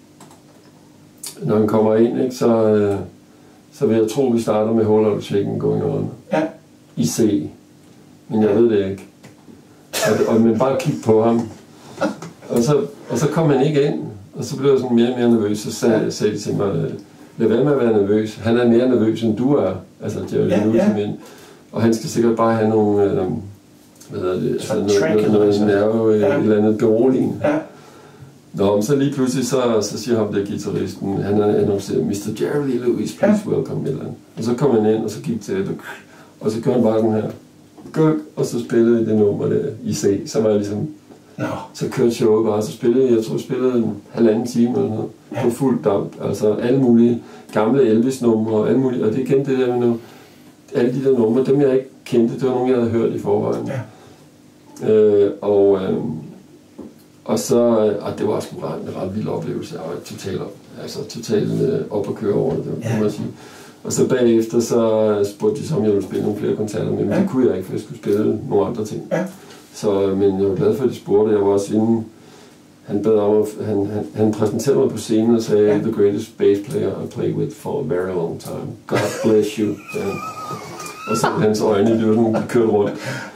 når han kommer ind, ikke, så, øh, så vil jeg tro, vi starter med Whole Lotta Chicken Going On. Ja. I C. Men jeg ved det ikke. Og, og men bare kigge på ham. Og så, og så kom han ikke ind, og så blev jeg sådan mere og mere nervøs. Så sagde, sagde de til mig, lad være med at være nervøs. Han er mere nervøs, end du er. Altså, Jerry Lee Lewis ja, ja. Og han skal sikkert bare have nogle, øh, hvad hedder det, altså noget, noget, noget nerve, ja. et eller andet beroligende. Ja. Nå, men så lige pludselig, så, så siger ham der guitaristen, han er annonceret, mister Jerry Lee Lewis, please ja. welcome, eller andet. Og så kom han ind, og så gik til det, og så kørte han bare den her, og så spillede vi det nummer der i C, så var jeg ligesom, no. så kørte showet bare, så spillede jeg tror, jeg spillede en halvanden time eller noget, ja. på fuld damp, altså alle mulige gamle Elvis-numre, og alle mulige, og det er igen det der med noget, alle de der numre, dem jeg ikke kendte, det var nogle, jeg havde hørt i forvejen. Ja. Øh, og, øh, og så, og det var sgu ret, en ret vild oplevelse, jeg var totalt altså, total, øh, op at køre over det, det kan man sige. Og så bagefter, så spurgte de så, om jeg ville spille nogle flere koncerter med, men ja. det kunne jeg ikke, for jeg skulle spille nogle andre ting. Ja. Så, men jeg var glad for, at de spurgte, jeg var også inden, han bad om, at, han, han, han præsenterede mig på scenen og sagde, ja. the greatest bass player I played with for a very long time. God bless you. Ja. Og så hans øjne, det var sådan, de kørte rundt.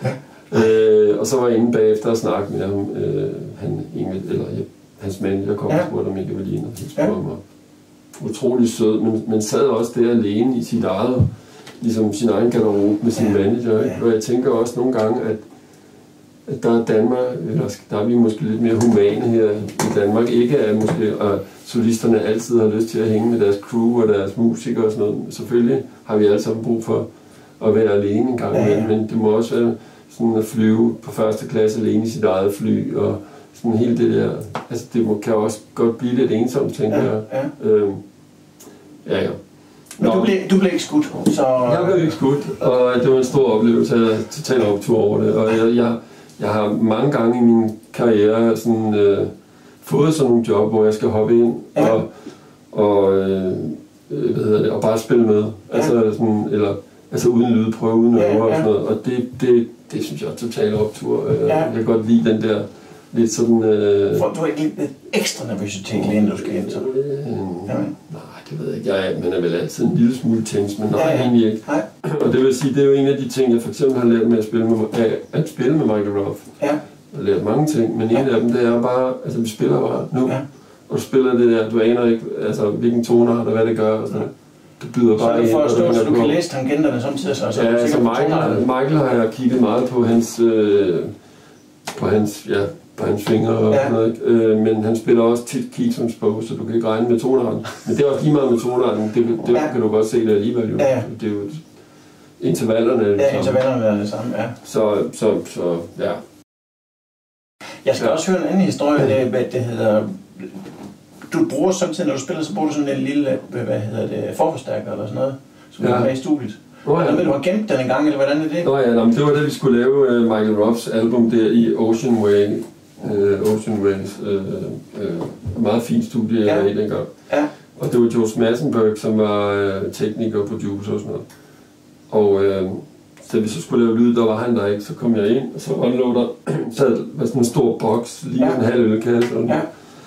Øh, og så var jeg inde bagefter og snakke med ham, øh, han, eller ja, hans manager kom ja. og spurgte, om ikke jeg ville ligne, og han spurgte mig. Utrolig sød, men, men sad også der alene i sit eget, ligesom sin egen garderobe med sin ja. manager. Ikke? Og jeg tænker også nogle gange, at at der er Danmark, eller der er vi måske lidt mere humane her i Danmark. Ikke at måske, at solisterne altid har lyst til at hænge med deres crew og deres musikere og sådan noget. Selvfølgelig har vi alle sammen brug for at være alene en gang, ja, ja. Men det må også være sådan at flyve på første klasse alene i sit eget fly, og sådan hele det der, altså det må, kan også godt blive lidt ensomt, tænker ja, jeg. Ja, øhm, ja. ja. Men du blev, du blev ikke skudt, så... Jeg blev ikke skudt, og det var en stor oplevelse, at totalt optur over det, og jeg, jeg, jeg har mange gange i min karriere sådan, øh, fået sådan nogle job, hvor jeg skal hoppe ind, ja. og, og, øh, hvad hedder det, og bare spille med, ja. altså, sådan, eller, altså uden lydprøve, uden øver, ja, ja. og sådan noget, og det, det, det synes jeg er totalt optur. Ja. Jeg kan godt lide den der lidt sådan... Øh... For du har ikke lidt ekstra nervøsitet, lige du skal ind så? Øh, nej, det ved jeg ikke. Jeg er, man er vel altid en lille smule tens, men nej, ja, ja. egentlig ikke. Nej. Og det vil sige, det er jo en af de ting, jeg for eksempel har lært med at spille med, at spille med Michael Roth. Ja. Jeg har lært mange ting, men ja. en af dem, det er bare, altså vi spiller bare nu. Ja. Og du spiller det der, du aner ikke, altså hvilken toneart og hvad det gør og sådan. Du byder bare ind. Så for at stå, så du kan læse tangenterne samtidig, så, så ja, altså Michael, Michael har jeg kigget meget på hans, øh, på hans, ja, på hans fingre og ja. sådan noget, øh, men han spiller også tit Keats on Spoke, så du kan ikke regne med tonarten. Men det er også lige meget med tonarten, det, det ja. kan du godt se det alligevel jo. Ja. Det er jo intervallerne er det ja, intervallerne er det samme, ja. Så, så, så, ja. Jeg skal ja. også høre en anden historie, det, hvad det hedder... Du bruger samtidig, når du spiller, så bruger du sådan en lille, hvad hedder det, forforstærker eller sådan noget, som ja. du har med i studiet. Nå, ja. Eller du har gemt den en gang, eller hvordan er det? Nå ja, nå, det var det, vi skulle lave uh, Michael Roths album der i Ocean Way, uh, Ocean Ways, uh, uh, meget fint studie, jeg ja. var i dengang. Ja. Og det var George Massenberg, som var uh, tekniker og producer og sådan noget. Og uh, da vi så skulle lave lyd, der var han der ikke, så kom jeg ind, og så lå der sad sådan en stor boks, lige ja. en halv ølkasse, ja.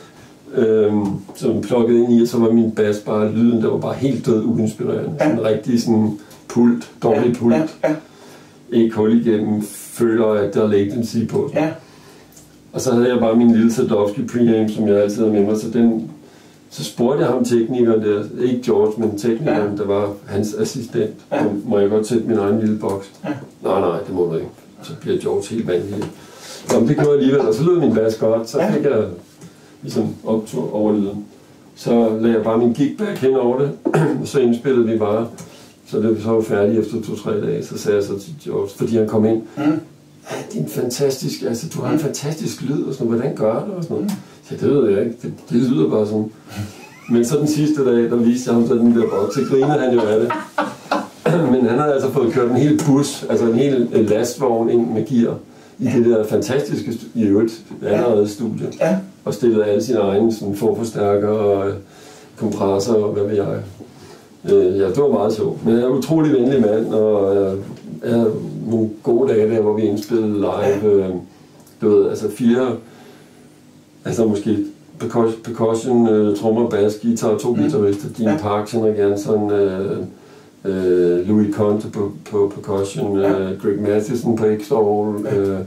Øhm, som plukkede ind i, og så var min bass bare lyden, der var bare helt død uinspirerende. Ja. Sådan en rigtig sådan pult, dårlig ja. pult. Ja. Ja. Ikke hul igennem, føler at der er latency på. Ja. Og så havde jeg bare min lille Sadowski preamp, som jeg altid havde med mig, så den, så spurgte jeg ham teknikeren der, ikke George, men teknikeren, ja. der var hans assistent. Ja. Må jeg godt sætte min egen lille boks? Ja. Nej, nej, det må du ikke. Så bliver George helt vanvittig. Nå, men det gjorde jeg alligevel, og så lød min bass godt, så fik jeg ligesom optur over lyden. Så lagde jeg bare min gigback hen over det, og så indspillede vi bare. Så da vi så var færdige efter to-tre dage, så sagde jeg så til George, fordi han kom ind, mm. ja, det er en fantastisk, altså du har en fantastisk lyd, og sådan noget, hvordan gør det, og sådan noget. Så det ved jeg ikke, det, det lyder bare sådan. Men så den sidste dag, der viste jeg ham så den der boks, så grinede han jo af det. Men han havde altså fået kørt en hel bus, altså en hel lastvogn ind med gear, i det der fantastiske, i øvrigt allerede studie, ja. og stillede alle sine egne sådan, forforstærker og kompressor og hvad ved jeg. Øh, ja, det var meget sjovt. Men jeg er en utrolig venlig mand, og øh, jeg havde nogle gode dage der, hvor vi indspillede live. Øh, du ved, altså fire, altså måske percussion, percussion øh, trommer, bass, guitar, to mm. guitarister, Dean ja. Parks, Henrik Jansson, øh, øh, Louis Conte på, på percussion, ja. øh, Greg Matheson på X-Soul, øh,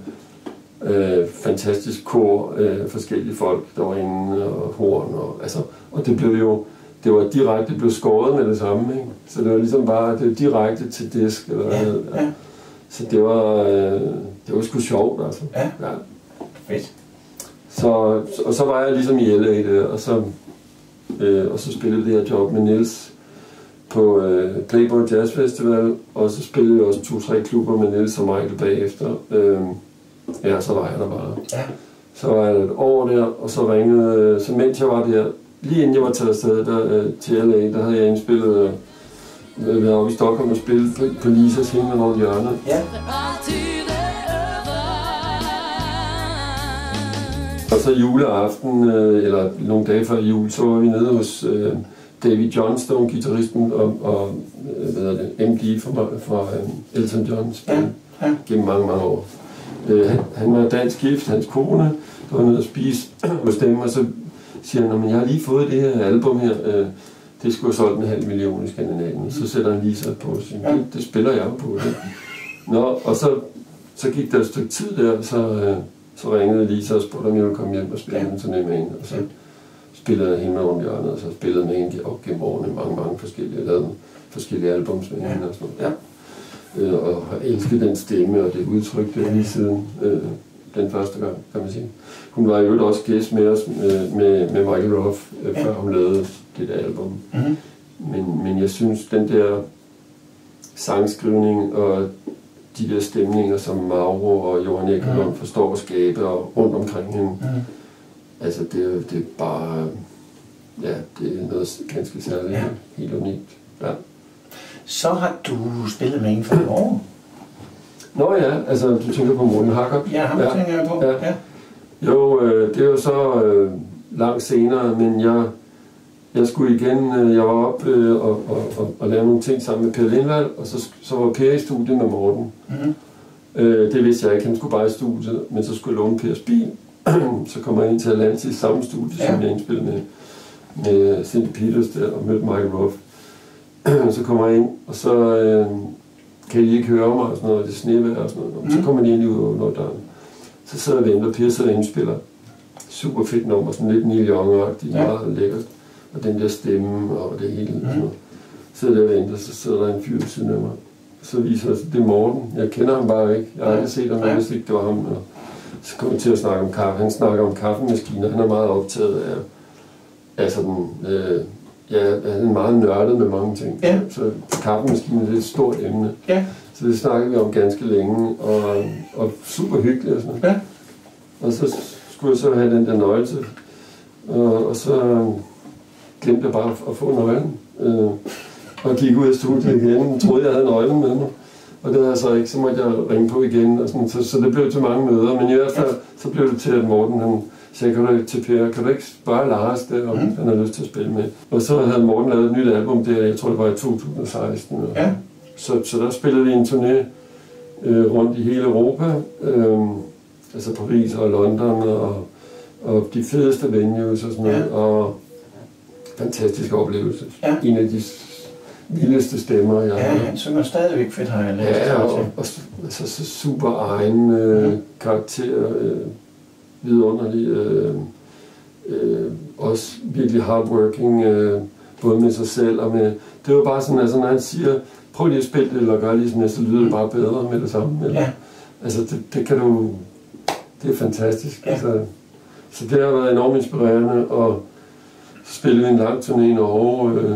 øh, fantastisk kor, øh, forskellige folk, der var inde, og horn, og, altså, og det blev jo, det var direkte, det blev skåret med det samme, ikke? Så det var ligesom bare, det var direkte til disk, eller hvad ja, ja. Så det var, øh, det var sgu sjovt, altså. Ja, ja. Fedt. Så, og så var jeg ligesom i L A der, og så, øh, og så spillede det her job med Niels på øh, Playboy Jazz Festival, og så spillede jeg også to-tre klubber med Niels og Michael bagefter. Øh, ja, så var jeg der bare. Ja. Så var jeg et år der, og så ringede, så mens jeg var der, lige inden jeg var taget afsted der, øh, til L A, der havde jeg indspillet, øh, jeg var i Stockholm og spillet på, på Lisas Himmel over hjørnet. Ja. Og så juleaften, øh, eller nogle dage før jul, så var vi nede hos øh, David Johnstone, guitaristen, og, og hvad er det, M D fra, fra øh, Elton John, ja. Ja. gennem mange, mange år. Øh, han, han var dansk gift, hans kone, der var nede og spise hos dem, og så siger han, jeg har lige fået det her album her, øh, det skulle have solgt en halv million i Skandinavien. Så sætter han lige sig på og siger, det, det spiller jeg på. Det. Nå, og så, så gik der et stykke tid der, så, øh, så ringede Lisa og spurgte, om jeg ville komme hjem og spille en turné med hende. Og så spillede jeg hende om hjørnet, og så spillede med hende op gennem årene mange, mange forskellige, lavede forskellige albums med hende og sådan noget. Ja. Øh, og har elsket den stemme og det udtryk der lige siden. Øh, den første gang, kan man sige. Hun var jo også gæst med os, med, med, med Michael Roth, ja. Før hun lavede det der album. Mm-hmm. Men, men jeg synes, den der sangskrivning og de der stemninger, som Mauro og Johan Ekelund mm. forstår at skabe og rundt omkring hende, mm. altså det, det er bare, ja, det er noget ganske særligt, ja. Helt unikt. Ja. Så har du spillet med en for Norge. Nå ja, altså du tænker på Morten Haggard? Ja, ham ja. tænker jeg på. Ja. Ja. Jo, øh, det er jo så øh, langt senere, men jeg, jeg skulle igen, øh, jeg var op øh, og, og, og, og lave nogle ting sammen med Per Lindvall, og så, så var Per i studiet med Morten. Mm-hmm. øh, det vidste jeg ikke, han skulle bare i studiet, men så skulle jeg låne Pers bil. Så kommer jeg ind til Atlantis samme studie, ja. Som jeg indspillede med, med Cindy Peters der, og mødte Michael Roth. Så kommer jeg ind, og så øh, kan de ikke høre mig og sådan noget, det snevejr og sådan noget. Mm. Så kommer de ind i ud døren. Så sidder jeg og venter, Per sidder og indspiller. Super fedt nummer, sådan lidt Neil Young-agtigt, ja. Meget lækkert. Og den der stemme og det hele. Mm. Sådan noget. Så sidder jeg og venter, så sidder der en fyr ved siden af mig. Så viser jeg, det er Morten. Jeg kender ham bare ikke. Jeg har aldrig set ham, jeg vidste ikke, det var ham. Og så kommer jeg til at snakke om kaffe. Han snakker om kaffemaskiner. Han er meget optaget af, af sådan, øh, ja, han er meget nørdet med mange ting. Ja. Så kaffemaskiner det er et stort emne. Ja. Så det snakker vi om ganske længe, og, og super hyggeligt og sådan noget. Ja. Og så skulle jeg så have den der nøgle til, og, og så glemte jeg bare at få nøglen. Øh, og gik ud af studiet igen, troede jeg havde nøglen med mig. Og det havde jeg så ikke, så måtte jeg ringe på igen, og sådan, så, så det blev til mange møder. Men i hvert fald, så blev det til, at Morten han sagde, kan du ikke til Per, kan du ikke spørge Lars der, om mm. han har lyst til at spille med? Og så havde Morten lavet et nyt album der, jeg tror det var i to tusind og seksten. Og ja. så, så der spillede vi en turné øh, rundt i hele Europa, øh, altså Paris og London, og, og de fedeste venues og sådan noget, ja. Og fantastisk oplevelse. Ja. En af de vildeste stemmer, jeg har. Ja, han synger stadigvæk fedt, har jeg læst. Ja, og, og, og altså, så super egen øh, mm. karakter, øh, vidunderlig, øh, øh, også virkelig hardworking, øh, både med sig selv og med... Det var bare sådan, altså når han siger, prøv lige at spille det, eller gør lige sådan, så lyder det bare bedre med det samme. Eller, ja. Altså, det, det kan du... Det er fantastisk. Ja. Altså, så det har været enormt inspirerende, og så spillede vi en lang turné i Norge, øh,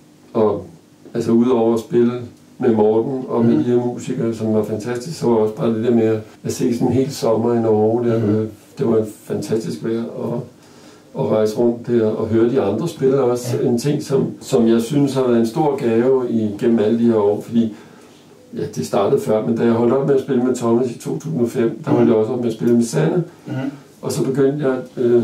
og altså udover at spille med Morten og med mm. de her musikere, som var fantastisk, så var også bare det der med at se sådan en hel sommer i Norge. Der, mm. Det var fantastisk vejr at, at rejse rundt der og høre de andre spille også. Ja. En ting, som, som jeg synes har været en stor gave igennem alle de her år, fordi ja, det startede før, men da jeg holdt op med at spille med Thomas i to tusind og fem, der holdt jeg også op med at spille med Sanne. Mm. Og så begyndte jeg øh,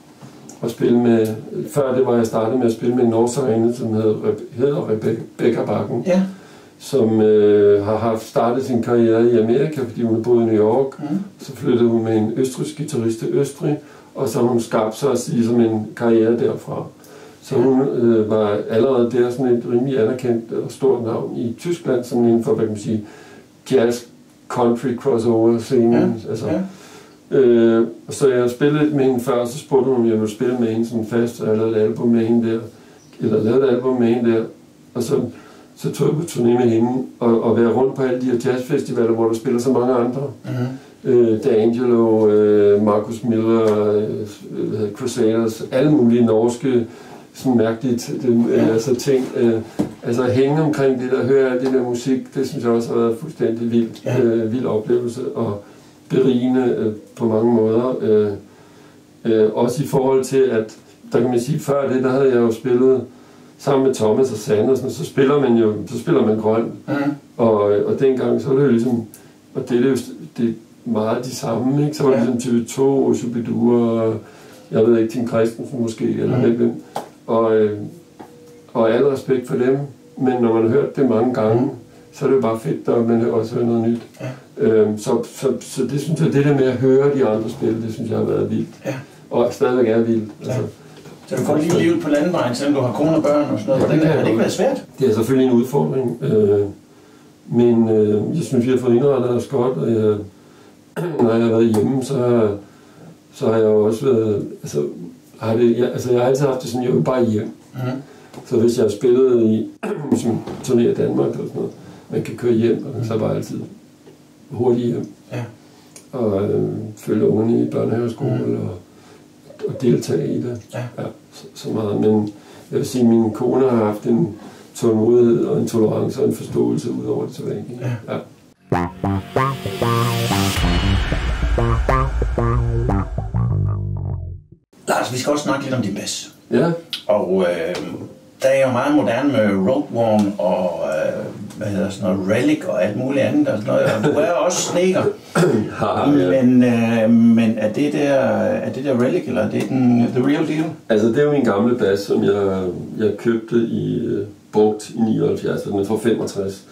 at spille med, før det var jeg startet med at spille med en norsk sangerinde, som hedder, hedder Rebecca Bakken, ja. Som øh, har haft startet sin karriere i Amerika, fordi hun boede i New York. Mm. Så flyttede hun med en østrigsk guitarist til Østrig, og så har hun skabt sig ligesom en karriere derfra. Så hun øh, var allerede der sådan et rimelig anerkendt og stort navn i Tyskland, sådan inden for, hvad kan man sige, jazz, country, crossover scenen. Ja. Altså, ja. Øh, så jeg spillede lidt med hende før, så spurgte hun, om jeg ville spille med hende sådan fast, og jeg lavede et album med hende der, eller lavede et album med hende der, og så, så tog jeg på turné med hende, og, og være rundt på alle de her jazzfestivaler, hvor der spiller så mange andre. Mm-hmm. øh, D'Angelo, øh, Marcus Miller, øh, Crusaders, alle mulige norske, sådan mærkeligt, det, ja. altså ting, øh, altså at hænge omkring det der, høre alt det der musik, det synes jeg også har været fuldstændig vildt, ja. øh, vild oplevelse, og berigende øh, på mange måder. Øh, øh, også i forhold til, at der kan man sige, før det, der havde jeg jo spillet sammen med Thomas og Sandersen, så spiller man jo, så spiller man grøn. Mm. Og, og dengang, så var det jo ligesom, og det er jo det er meget de samme, ikke? Så var det ja. Ligesom T V to, og Shubidua, og jeg ved ikke, Tim Christensen måske, eller mm. hvem. Og, øh, og al respekt for dem, men når man har hørt det mange gange, mm. så er det jo bare fedt, at man også hører noget nyt. Ja. Øhm, så, så, så det synes jeg, det der med at høre de andre spille, det synes jeg har været vildt. Ja. Og stadigvæk er vildt. Ja. Altså, så du får lige livet på landevejen, selvom du har kone og børn og sådan noget. Hvordan har det ikke været svært? Det er selvfølgelig en udfordring, øh, men øh, jeg synes, vi har fået indrettet os godt, og jeg, når jeg har været hjemme, så, så har jeg jo også været, altså, har det, jeg, altså jeg har altid haft det sådan, jeg er jo bare hjem. Mm-hmm. Så hvis jeg har spillet i som turné i Danmark eller sådan noget, man kan køre hjem, og så bare altid hurtigt hjem. Ja. og øh, følge ungerne i børnehaveskole mm. og, og deltage i det. Ja. Ja, så, så meget. Men jeg vil sige, at min kone har haft en tålmodighed og en tolerance og en forståelse ud over det sædvanlige. Ja. Ja. Lars, vi skal også snakke lidt om din bas. Ja. Og øh, der er jo meget moderne med Rogue One og øh, hvad hedder sådan noget, Relic og alt muligt andet og sådan noget. Og du er også sneaker. men, øh, men er det der, er det der Relic, eller er det den the real deal? Altså det er jo min gamle bas, som jeg, jeg købte i uh, brugt i nioghalvfjerds, den er fra femogtres.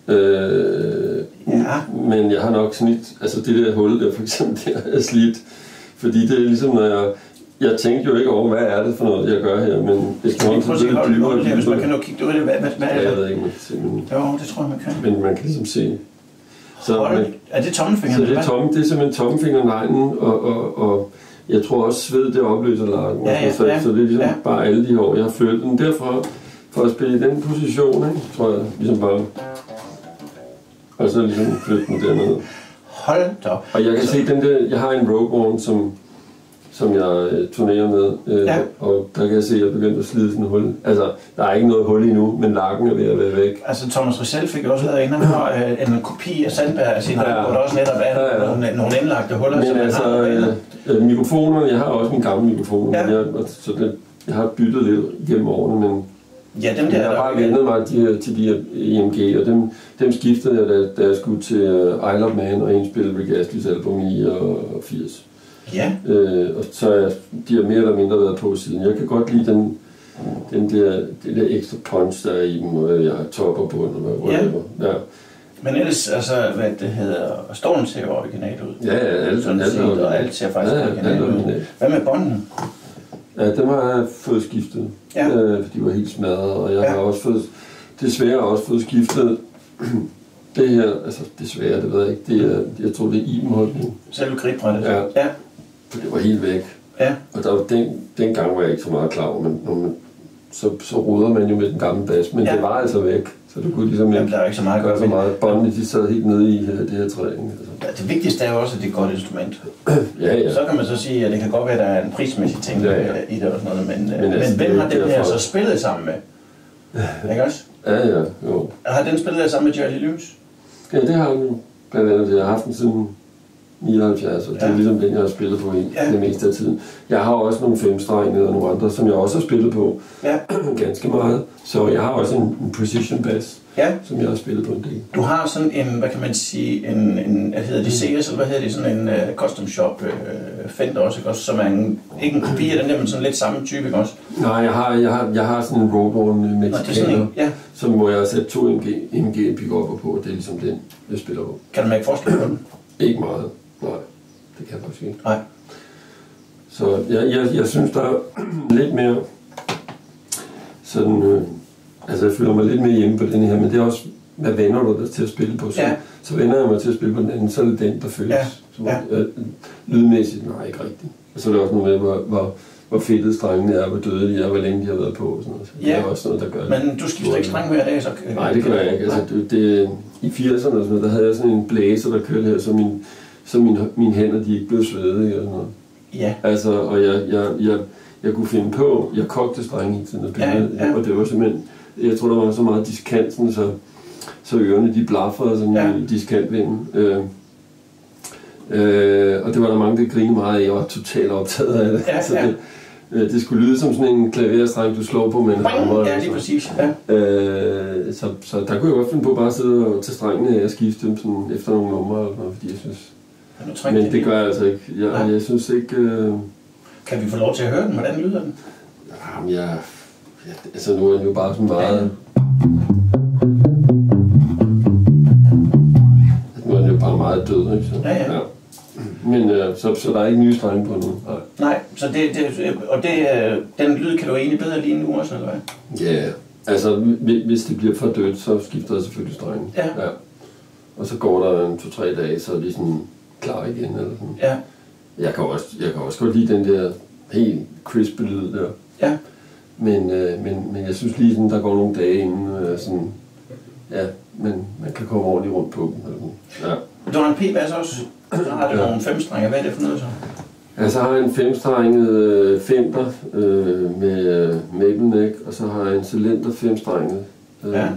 Øh, ja. Men jeg har nok snit, altså det der hul der for eksempel, der er slidt. Fordi det er ligesom, når jeg, jeg tænkte jo ikke over, hvad er det for noget, jeg gør her, men det skal man prøve at se holdet der, hvis man kan nå kigge ud af det, hvad, hvad er det? Ja, jeg ved ikke, man kan se, men... Jo, det tror jeg, man kan. Men man kan ligesom se... Så, Hold, men, er det tommefingeren? Så det er, tomme, det er simpelthen tommefingerneglen, og, og, og jeg tror også sved, det opløser lakken. Ja, ja, så, ja, så det er ligesom ja. bare alle de år, jeg har følt den. Derfor, for at spille i den position, ikke, tror jeg, ligesom bare... Og så ligesom flytte den dernede. Hold da. Og jeg kan så... se, den der, jeg har en Rogue One, som... som jeg øh, turnerer med, øh, ja. Og der kan jeg se, at jeg er begyndt at slide sådan et hul. Altså, der er ikke noget hul endnu, men lakken er ved at være væk. Altså, Thomas Rizal fik også lavet inden, han har øh, en kopi af Sandberg af sin ja. Hvor der også netop er ja, ja. nogle, nogle indlagte huller. Men altså, øh, øh, mikrofonerne, jeg har også min gamle mikrofon, ja. jeg, så det, jeg har byttet lidt gennem årene, men ja, dem der, jeg har bare vendt mig de her, til de her E M G, og dem, dem skiftede jeg, da, da jeg skulle til uh, Isle of Man og indspille Rick Astley's album i niogfirs. Ja. Øh, og så er de har mere eller mindre været på siden. Jeg kan godt lide den, den der, det der ekstra punch, der er i dem, og jeg har top og bund og whatever. Ja. Ja. Men ellers, altså, hvad det hedder, Stormen ser jo originalt ud. Ja, ja, alt, sådan alt, set, alt, og alt ser faktisk ja, originalt ud. Hvad med bånden? Ja, dem har jeg fået skiftet, ja. øh, for de var helt smadret, og jeg ja. har også fået, desværre også fået skiftet det her, altså desværre, det ved jeg ikke, det er, jeg tror det er Ibenholm. Selve gribrættet? Ja. Ja. For det var helt væk. Ja. Og der var den, dengang var jeg ikke så meget klar over, men når man, så, så ruder man jo med den gamle bas, men ja. det var altså væk. Så du kunne ligesom Jamen, der er ikke så meget at gøre så meget. Båndene, de sad helt nede i det her træ. Altså. Ja, det vigtigste er jo også, at det er et godt instrument. ja, ja. Så kan man så sige, at det kan godt være, at der er en prismæssig ting ja, ja. i det og sådan noget, men, men, altså, men hvem har den her så spillet sammen med? Ikke også? Ja, ja, jo. Har den spillet sammen med Jerry Lewis? Ja, det har den. Blandt andet, jeg har haft den siden nioghalvfjerds, og det er ja. ligesom den, jeg har spillet på i ja. det meste af tiden. Jeg har også nogle femstrengede og nogle andre, som jeg også har spillet på ja. ganske meget. Så jeg har også en, en precision bass, ja. som jeg har spillet på en del. Du har sådan en, hvad kan man sige, en, en hvad hedder det, C S, eller hvad hedder det, sådan en uh, custom shop uh, Fender også, ikke? Også, som er en, ikke en kopi af den der, men sådan lidt samme type, ikke også? Nej, jeg har, jeg har, jeg har sådan en Rogue One Mexicaner, ja. som hvor jeg har sat to M G pick-upper på, og det er ligesom den, jeg spiller på. Kan du mærke forskel på den? Ikke meget. Nej, det kan jeg faktisk ikke. Nej. Så jeg, jeg, jeg synes, der er lidt mere sådan, øh, altså jeg føler mig lidt mere hjemme på den her, men det er også, hvad vender du dig til at spille på? Så, ja. så vender jeg mig til at spille på den anden, så er det den, der føles. Ja. Så, ja. øh, lydmæssigt, nej, ikke rigtigt. Og så er det også noget med, hvor, hvor, hvor fedtet strengene er, hvor døde de er, hvor længe de har været på og sådan noget. Så ja. Det er også noget, der gør det. Men du skifter ikke streng hver dag, så? Nej, det gør jeg ikke. Altså, det, det, i firserne og sådan noget, der havde jeg sådan en blæser, der kørte her, så min så mine, mine hænder, de ikke blev svedige eller noget. Ja. Altså, og jeg, jeg, jeg, jeg kunne finde på, jeg kogte strenge i tiden og spillede, ja, ja. og det var simpelthen, jeg tror, der var så meget diskant, sådan, så, så ørerne, de blafrede sådan ja. i diskantvinden. Øh, øh, og det var der mange, der grinede meget af, jeg var totalt optaget af det. Ja, så ja. det, øh, det skulle lyde som sådan en klaverstreng, du slår på med en hammer. Ja, lige præcis. Ja. Øh, så, så der kunne jeg godt finde på bare at sidde og tage strengene af og skifte dem sådan, efter nogle numre, eller noget, fordi jeg synes... Men det gør jeg altså ikke. Jeg, ja. jeg synes ikke... Øh... Kan vi få lov til at høre den? Hvordan lyder den? Jamen, jeg... jeg altså, nu er den jo bare sådan meget... Ja. Nu er den jo bare meget død, ikke? Så, ja, ja. ja. Men øh, så, så der er ikke nye strenge på nu. Nej, Nej så det, det, og det, den lyd kan du egentlig bedre lige nu også, eller hvad? Ja, altså hvis det bliver for dødt, så skifter jeg selvfølgelig strengen. Ja. ja. Og så går der en to-tre dage, så er de sådan klar igen, eller sådan. Ja. Jeg kan også, jeg kan også godt lide den der helt crisp lyd der. Ja. Men, øh, men, men jeg synes lige sådan, der går nogle dage inden, øh, sådan, ja, men man kan komme ordentligt rundt på dem. Eller sådan. Ja. Du har en P-bass også, så har du ja. nogle femstrenger. Hvad er det for noget så? Ja, så har jeg en femstrenget øh, Fender øh, med øh, maple neck, og så har jeg en cylinder femstrenget. Øh, ja.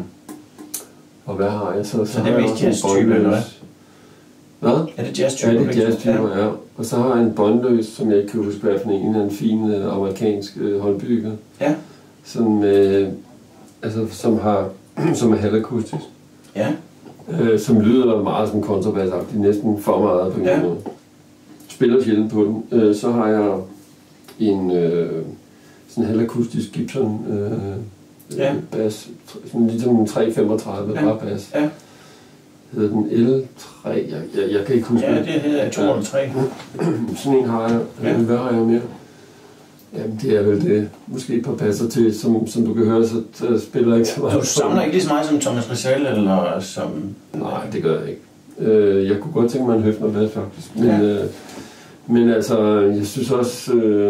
Og hvad har jeg så? Så, så det er mest jazz-type, eller hvad? Hvad? Er det jazz-type? Ja, det er jazz-typer, ja. Og så har jeg en båndløs, som jeg ikke kan huske, hvad for en, en fin øh, amerikansk øh, håndbygget. Ja. Som, øh, altså, som, har, som er halvakustisk. Ja. Øh, som lyder meget som kontrabassagtigt, næsten for meget på en ja. måde. Spiller sjældent på den. Øh, så har jeg en øh, sådan halvakustisk Gibson øh, ja. bass, sådan ligesom en tre femogtredive ja. bare bass. Ja. Hedder den L tre, jeg, jeg, jeg kan ikke huske ja, det. Ja, det hedder to nul tre. Sådan en har jeg. Ja. Hvad har jeg mere? Jamen, det er vel det. Måske et par passer til, som, som du kan høre, så, så spiller jeg ikke så meget. Du samler ikke lige så meget som Thomas Rizal, eller som... Nej, det gør jeg ikke. Øh, jeg kunne godt tænke mig en Høfner bass, faktisk. Men, ja. øh, men altså, jeg synes også... Øh,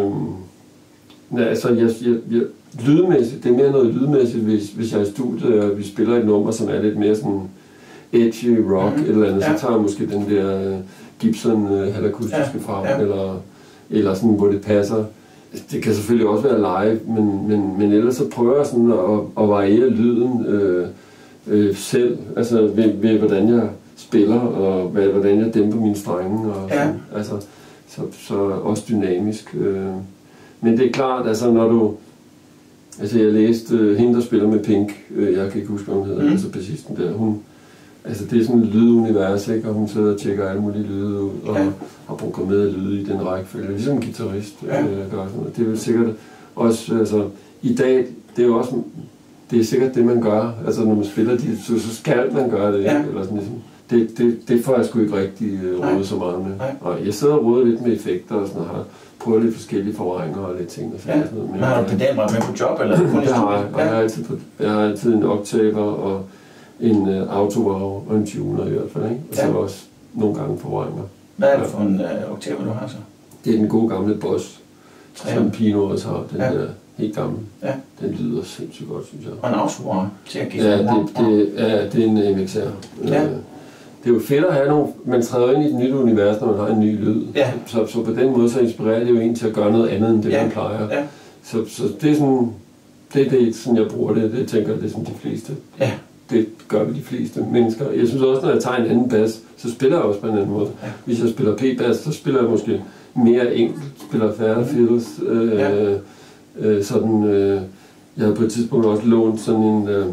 ja, altså, jeg, jeg, jeg, lydmæssigt, det er mere noget lydmæssigt, hvis, hvis jeg er i studiet, og vi spiller et nummer, som er lidt mere sådan edgy rock, mm-hmm. eller andet, ja. så tager jeg måske den der Gibson øh, halvakustiske ja. frem, ja. eller, eller sådan, hvor det passer. Det kan selvfølgelig også være live, men, men, men ellers så prøver jeg sådan at, at variere lyden øh, øh, selv, altså ved, ved hvordan jeg spiller, og hvad, hvordan jeg dæmper mine strenge, og sådan, ja. altså, så, så også dynamisk. Øh. Men det er klart, altså når du, altså jeg læste øh, hende, der spiller med Pink, øh, jeg kan ikke huske, hvad hun hedder, mm. altså bassisten der, hun, altså det er sådan et lydunivers, ikke? Og hun sidder og tjekker alle mulige lyde ud, og ja. har programmeret lyde i den rækkefølge, ligesom en guitarist ja. øh, gør sådan noget. Det er vel sikkert også, altså i dag, det er jo også, det er sikkert det man gør, altså når man spiller de, så, så skal man gøre det, ja. eller sådan ligesom. Det, det, det får jeg sgu ikke rigtig øh, rådet så meget med. Og jeg sidder og råder lidt med effekter og sådan, og har prøvet lidt forskellige forvrænger og lidt ting og sådan, ja. sådan noget. Men har du pedalret med på job, eller kun i det har jeg, og jeg har altid, på, jeg har altid en octaver og en uh, autovarv og en tuner i hvert fald, ikke? Og så ja. også nogle gange forvrænger. Hvad er det for en uh, octaver, du har så? Det er den gode gamle Boss, som Pino også har, den ja. der helt gamle. Ja. Den lyder sindssygt godt, synes jeg. Og en autovarv til at give ja, det, det, ja, det er en M X R. Ja. Det er jo fedt at have nogle, man træder ind i et nyt univers, når man har en ny lyd. Ja. Så, så på den måde så inspirerer det jo en til at gøre noget andet, end det ja. man plejer. Ja. Så, så det er sådan, det er det, sådan jeg bruger det, det tænker jeg, det er sådan de fleste. Ja. Det gør vi de fleste mennesker. Jeg synes også, når jeg tager en anden bass, så spiller jeg også på en anden måde. Ja. Hvis jeg spiller P-bass, så spiller jeg måske mere enkelt, spiller færre fills. Øh, ja. øh, sådan, øh, jeg havde på et tidspunkt også lånt sådan en, øh,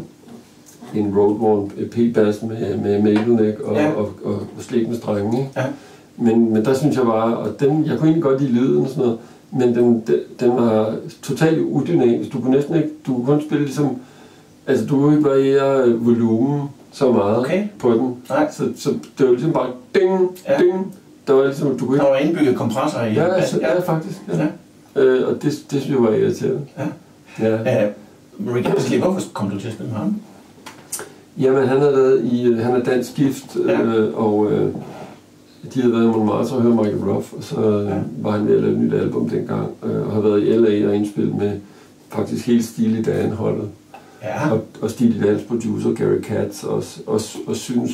en Roadworn P-bass med, med maple neck og, ja. og, og, og slæbende strenge. Ikke? Ja. Men, men der synes jeg bare, og den, jeg kunne egentlig godt lide lyden og sådan noget, men den, den, den var totalt udynamisk. Du kunne næsten ikke, du kunne kun spille ligesom, altså du kunne ikke variere volumen så meget okay. på den. Nej. Så, så det var ligesom bare ding, ja. ding. Der var ligesom, du kunne ikke... Der var indbygget kompressorer i. Ja, altså, ja. ja faktisk. Ja. Ja. Øh, og det, det synes jeg var irriterende. Ja. Ja. Uh, Rick Astley, hvorfor kom du til at spille med ham? Jamen, han har været i, han er dansk gift, ja. øh, og øh, de havde været i Montmartre og hørt Michael Ruff, og så øh, ja. var han ved at lave et nyt album dengang, øh, og har været i L A og indspillet med faktisk helt Steely Dan-holdet. Ja. Og, og Steely Dans producer Gary Katz, og, og, og synes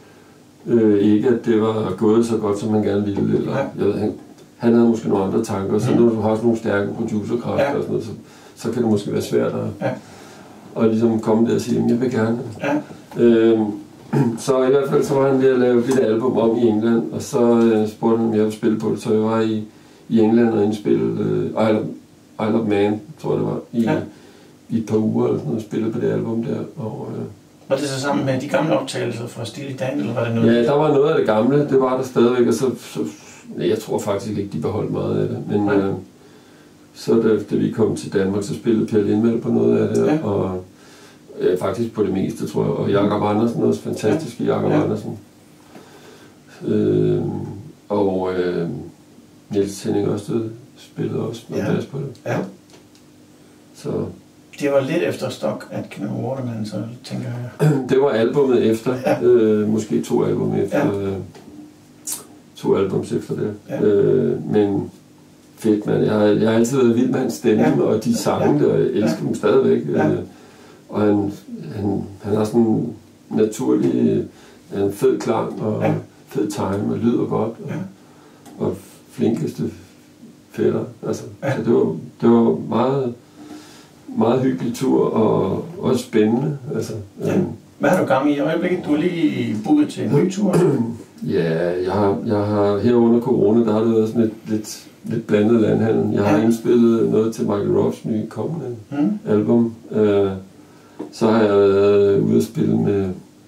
øh, ikke, at det var gået så godt, som man gerne ville. Eller, ja. jeg ved, han, han havde måske nogle andre tanker, så mm. når du har sådan nogle stærke producerkræfter ja. og sådan noget, så, så kan det måske være svært at... Ja. Og ligesom komme der og sige, at jeg vil gerne. Ja. Øhm, så i hvert fald så var han ved at lave et album om i England, og så øh, spurgte han, om jeg ville spille på det. Så jeg var i, i England og indspillede øh, Isle, of, Isle of Man, tror jeg det var, i, ja. i et par uger eller sådan noget, og spillede på det album der. Og, øh, var det så sammen med de gamle optagelser fra Steely Dan, eller var det noget? Ja, der var noget af det gamle, det var der stadigvæk, og så, så jeg tror faktisk ikke, de beholdt meget af det. Men ja. øh, så da, da vi kom til Danmark, så spillede Per Lindvall på noget af det, ja. og øh, faktisk på det meste, tror jeg. Og Jakob Andersen også, fantastisk ja. Jakob ja. Andersen. Øh, og øh, Niels Henning Ørsted spillede også med ja. Bas på det. Ja. Så. Det var lidt efter Stock at Kenneth Waterman, så tænker jeg. Det var albumet efter, ja. øh, måske to album efter. Ja. Øh, to albums efter det. Ja. Øh, men fedt, mand. Jeg har, jeg har altid været vild med hans stemme, ja. og de sange, ja. der jeg elsker ja. dem stadigvæk. Ja. Øh, og han, han, han har sådan en naturlig, en fed klang, og ja. fed time og lyder godt, og, ja. og flinkeste fætter. Altså, ja. Så det var, det var meget, meget hyggelig tur, og også spændende. Altså, ja. øhm, Hvad har du gang i i øjeblikket? Du er lige booket til en ny tur. Ja, jeg har, jeg har her under corona, der har det været sådan lidt, lidt, lidt blandet landhandel. Jeg har ja. indspillet noget til Michael Roths nye kommende mm. album. Uh, så har jeg været ude at spille med,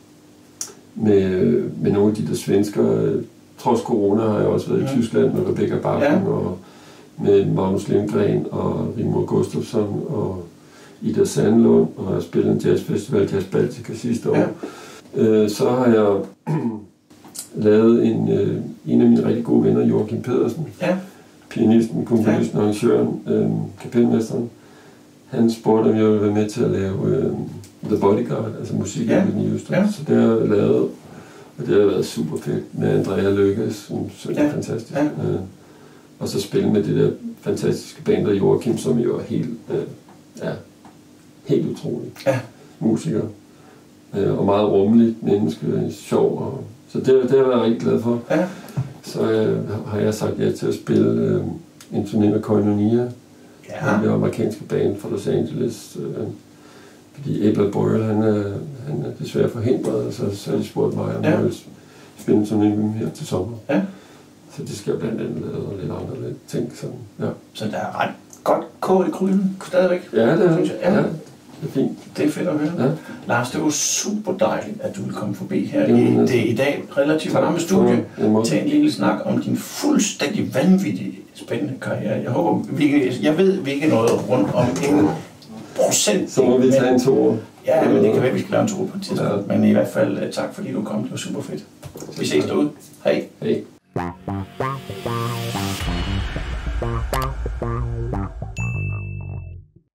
med, med nogle af de der svensker. Trods corona har jeg også været mm. i Tyskland med Rebecca Bachmann ja. og med Magnus Lindgren og Rigmor Gustafsson og Ida Sandlund, og jeg har spillet en jazzfestival, Jazz Baltica sidste år. Ja. Uh, så har jeg lavet en, øh, en af mine rigtig gode venner, Joachim Pedersen, ja. pianisten, komponisten, ja. arrangøren, øh, kapelmesteren. Han spurgte, om jeg ville være med til at lave øh, The Bodyguard, altså musik ja. i Houston. Ja. Så det har jeg lavet, og det har været super fedt med Andrea Lykke, som synes ja. fantastisk. Ja. Øh, og så spille med det der fantastiske band af Joachim, som jo er helt, øh, ja, helt utrolig ja. musiker. Øh, og meget rummeligt menneske, sjov og så det, det har jeg været rigtig glad for. Ja. Så øh, har jeg sagt ja til at spille øh, en turné med Koinonia. Ja. Det er amerikanske band fra Los Angeles. Øh, fordi Abel Boyle, han er, han er desværre forhindret, så, så har de spurgt mig, om ja. jeg vil spille en turné med dem her til sommer. Ja. Så det skal jeg blandt andet lave og lidt andre lidt ting. Sådan, ja. Så der er ret godt kål i gryden stadigvæk? Ja, det er, ja. Ja. Det er fint. Det er fedt at høre. Ja. Lars, det var super dejligt, at du ville komme forbi her Jamen, i det i dag relativt varme studie til en lille snak om din fuldstændig vanvittige spændende karriere. Jeg håber, vi, jeg ved, vi ikke er noget rundt om en procent. Så må vi tage en tur. Ja, men det kan være, at vi skal lave en tur på et tidspunkt. Ja. Men i hvert fald tak, fordi du kom. Det var super fedt. Vi ses derude. Hej. Hej.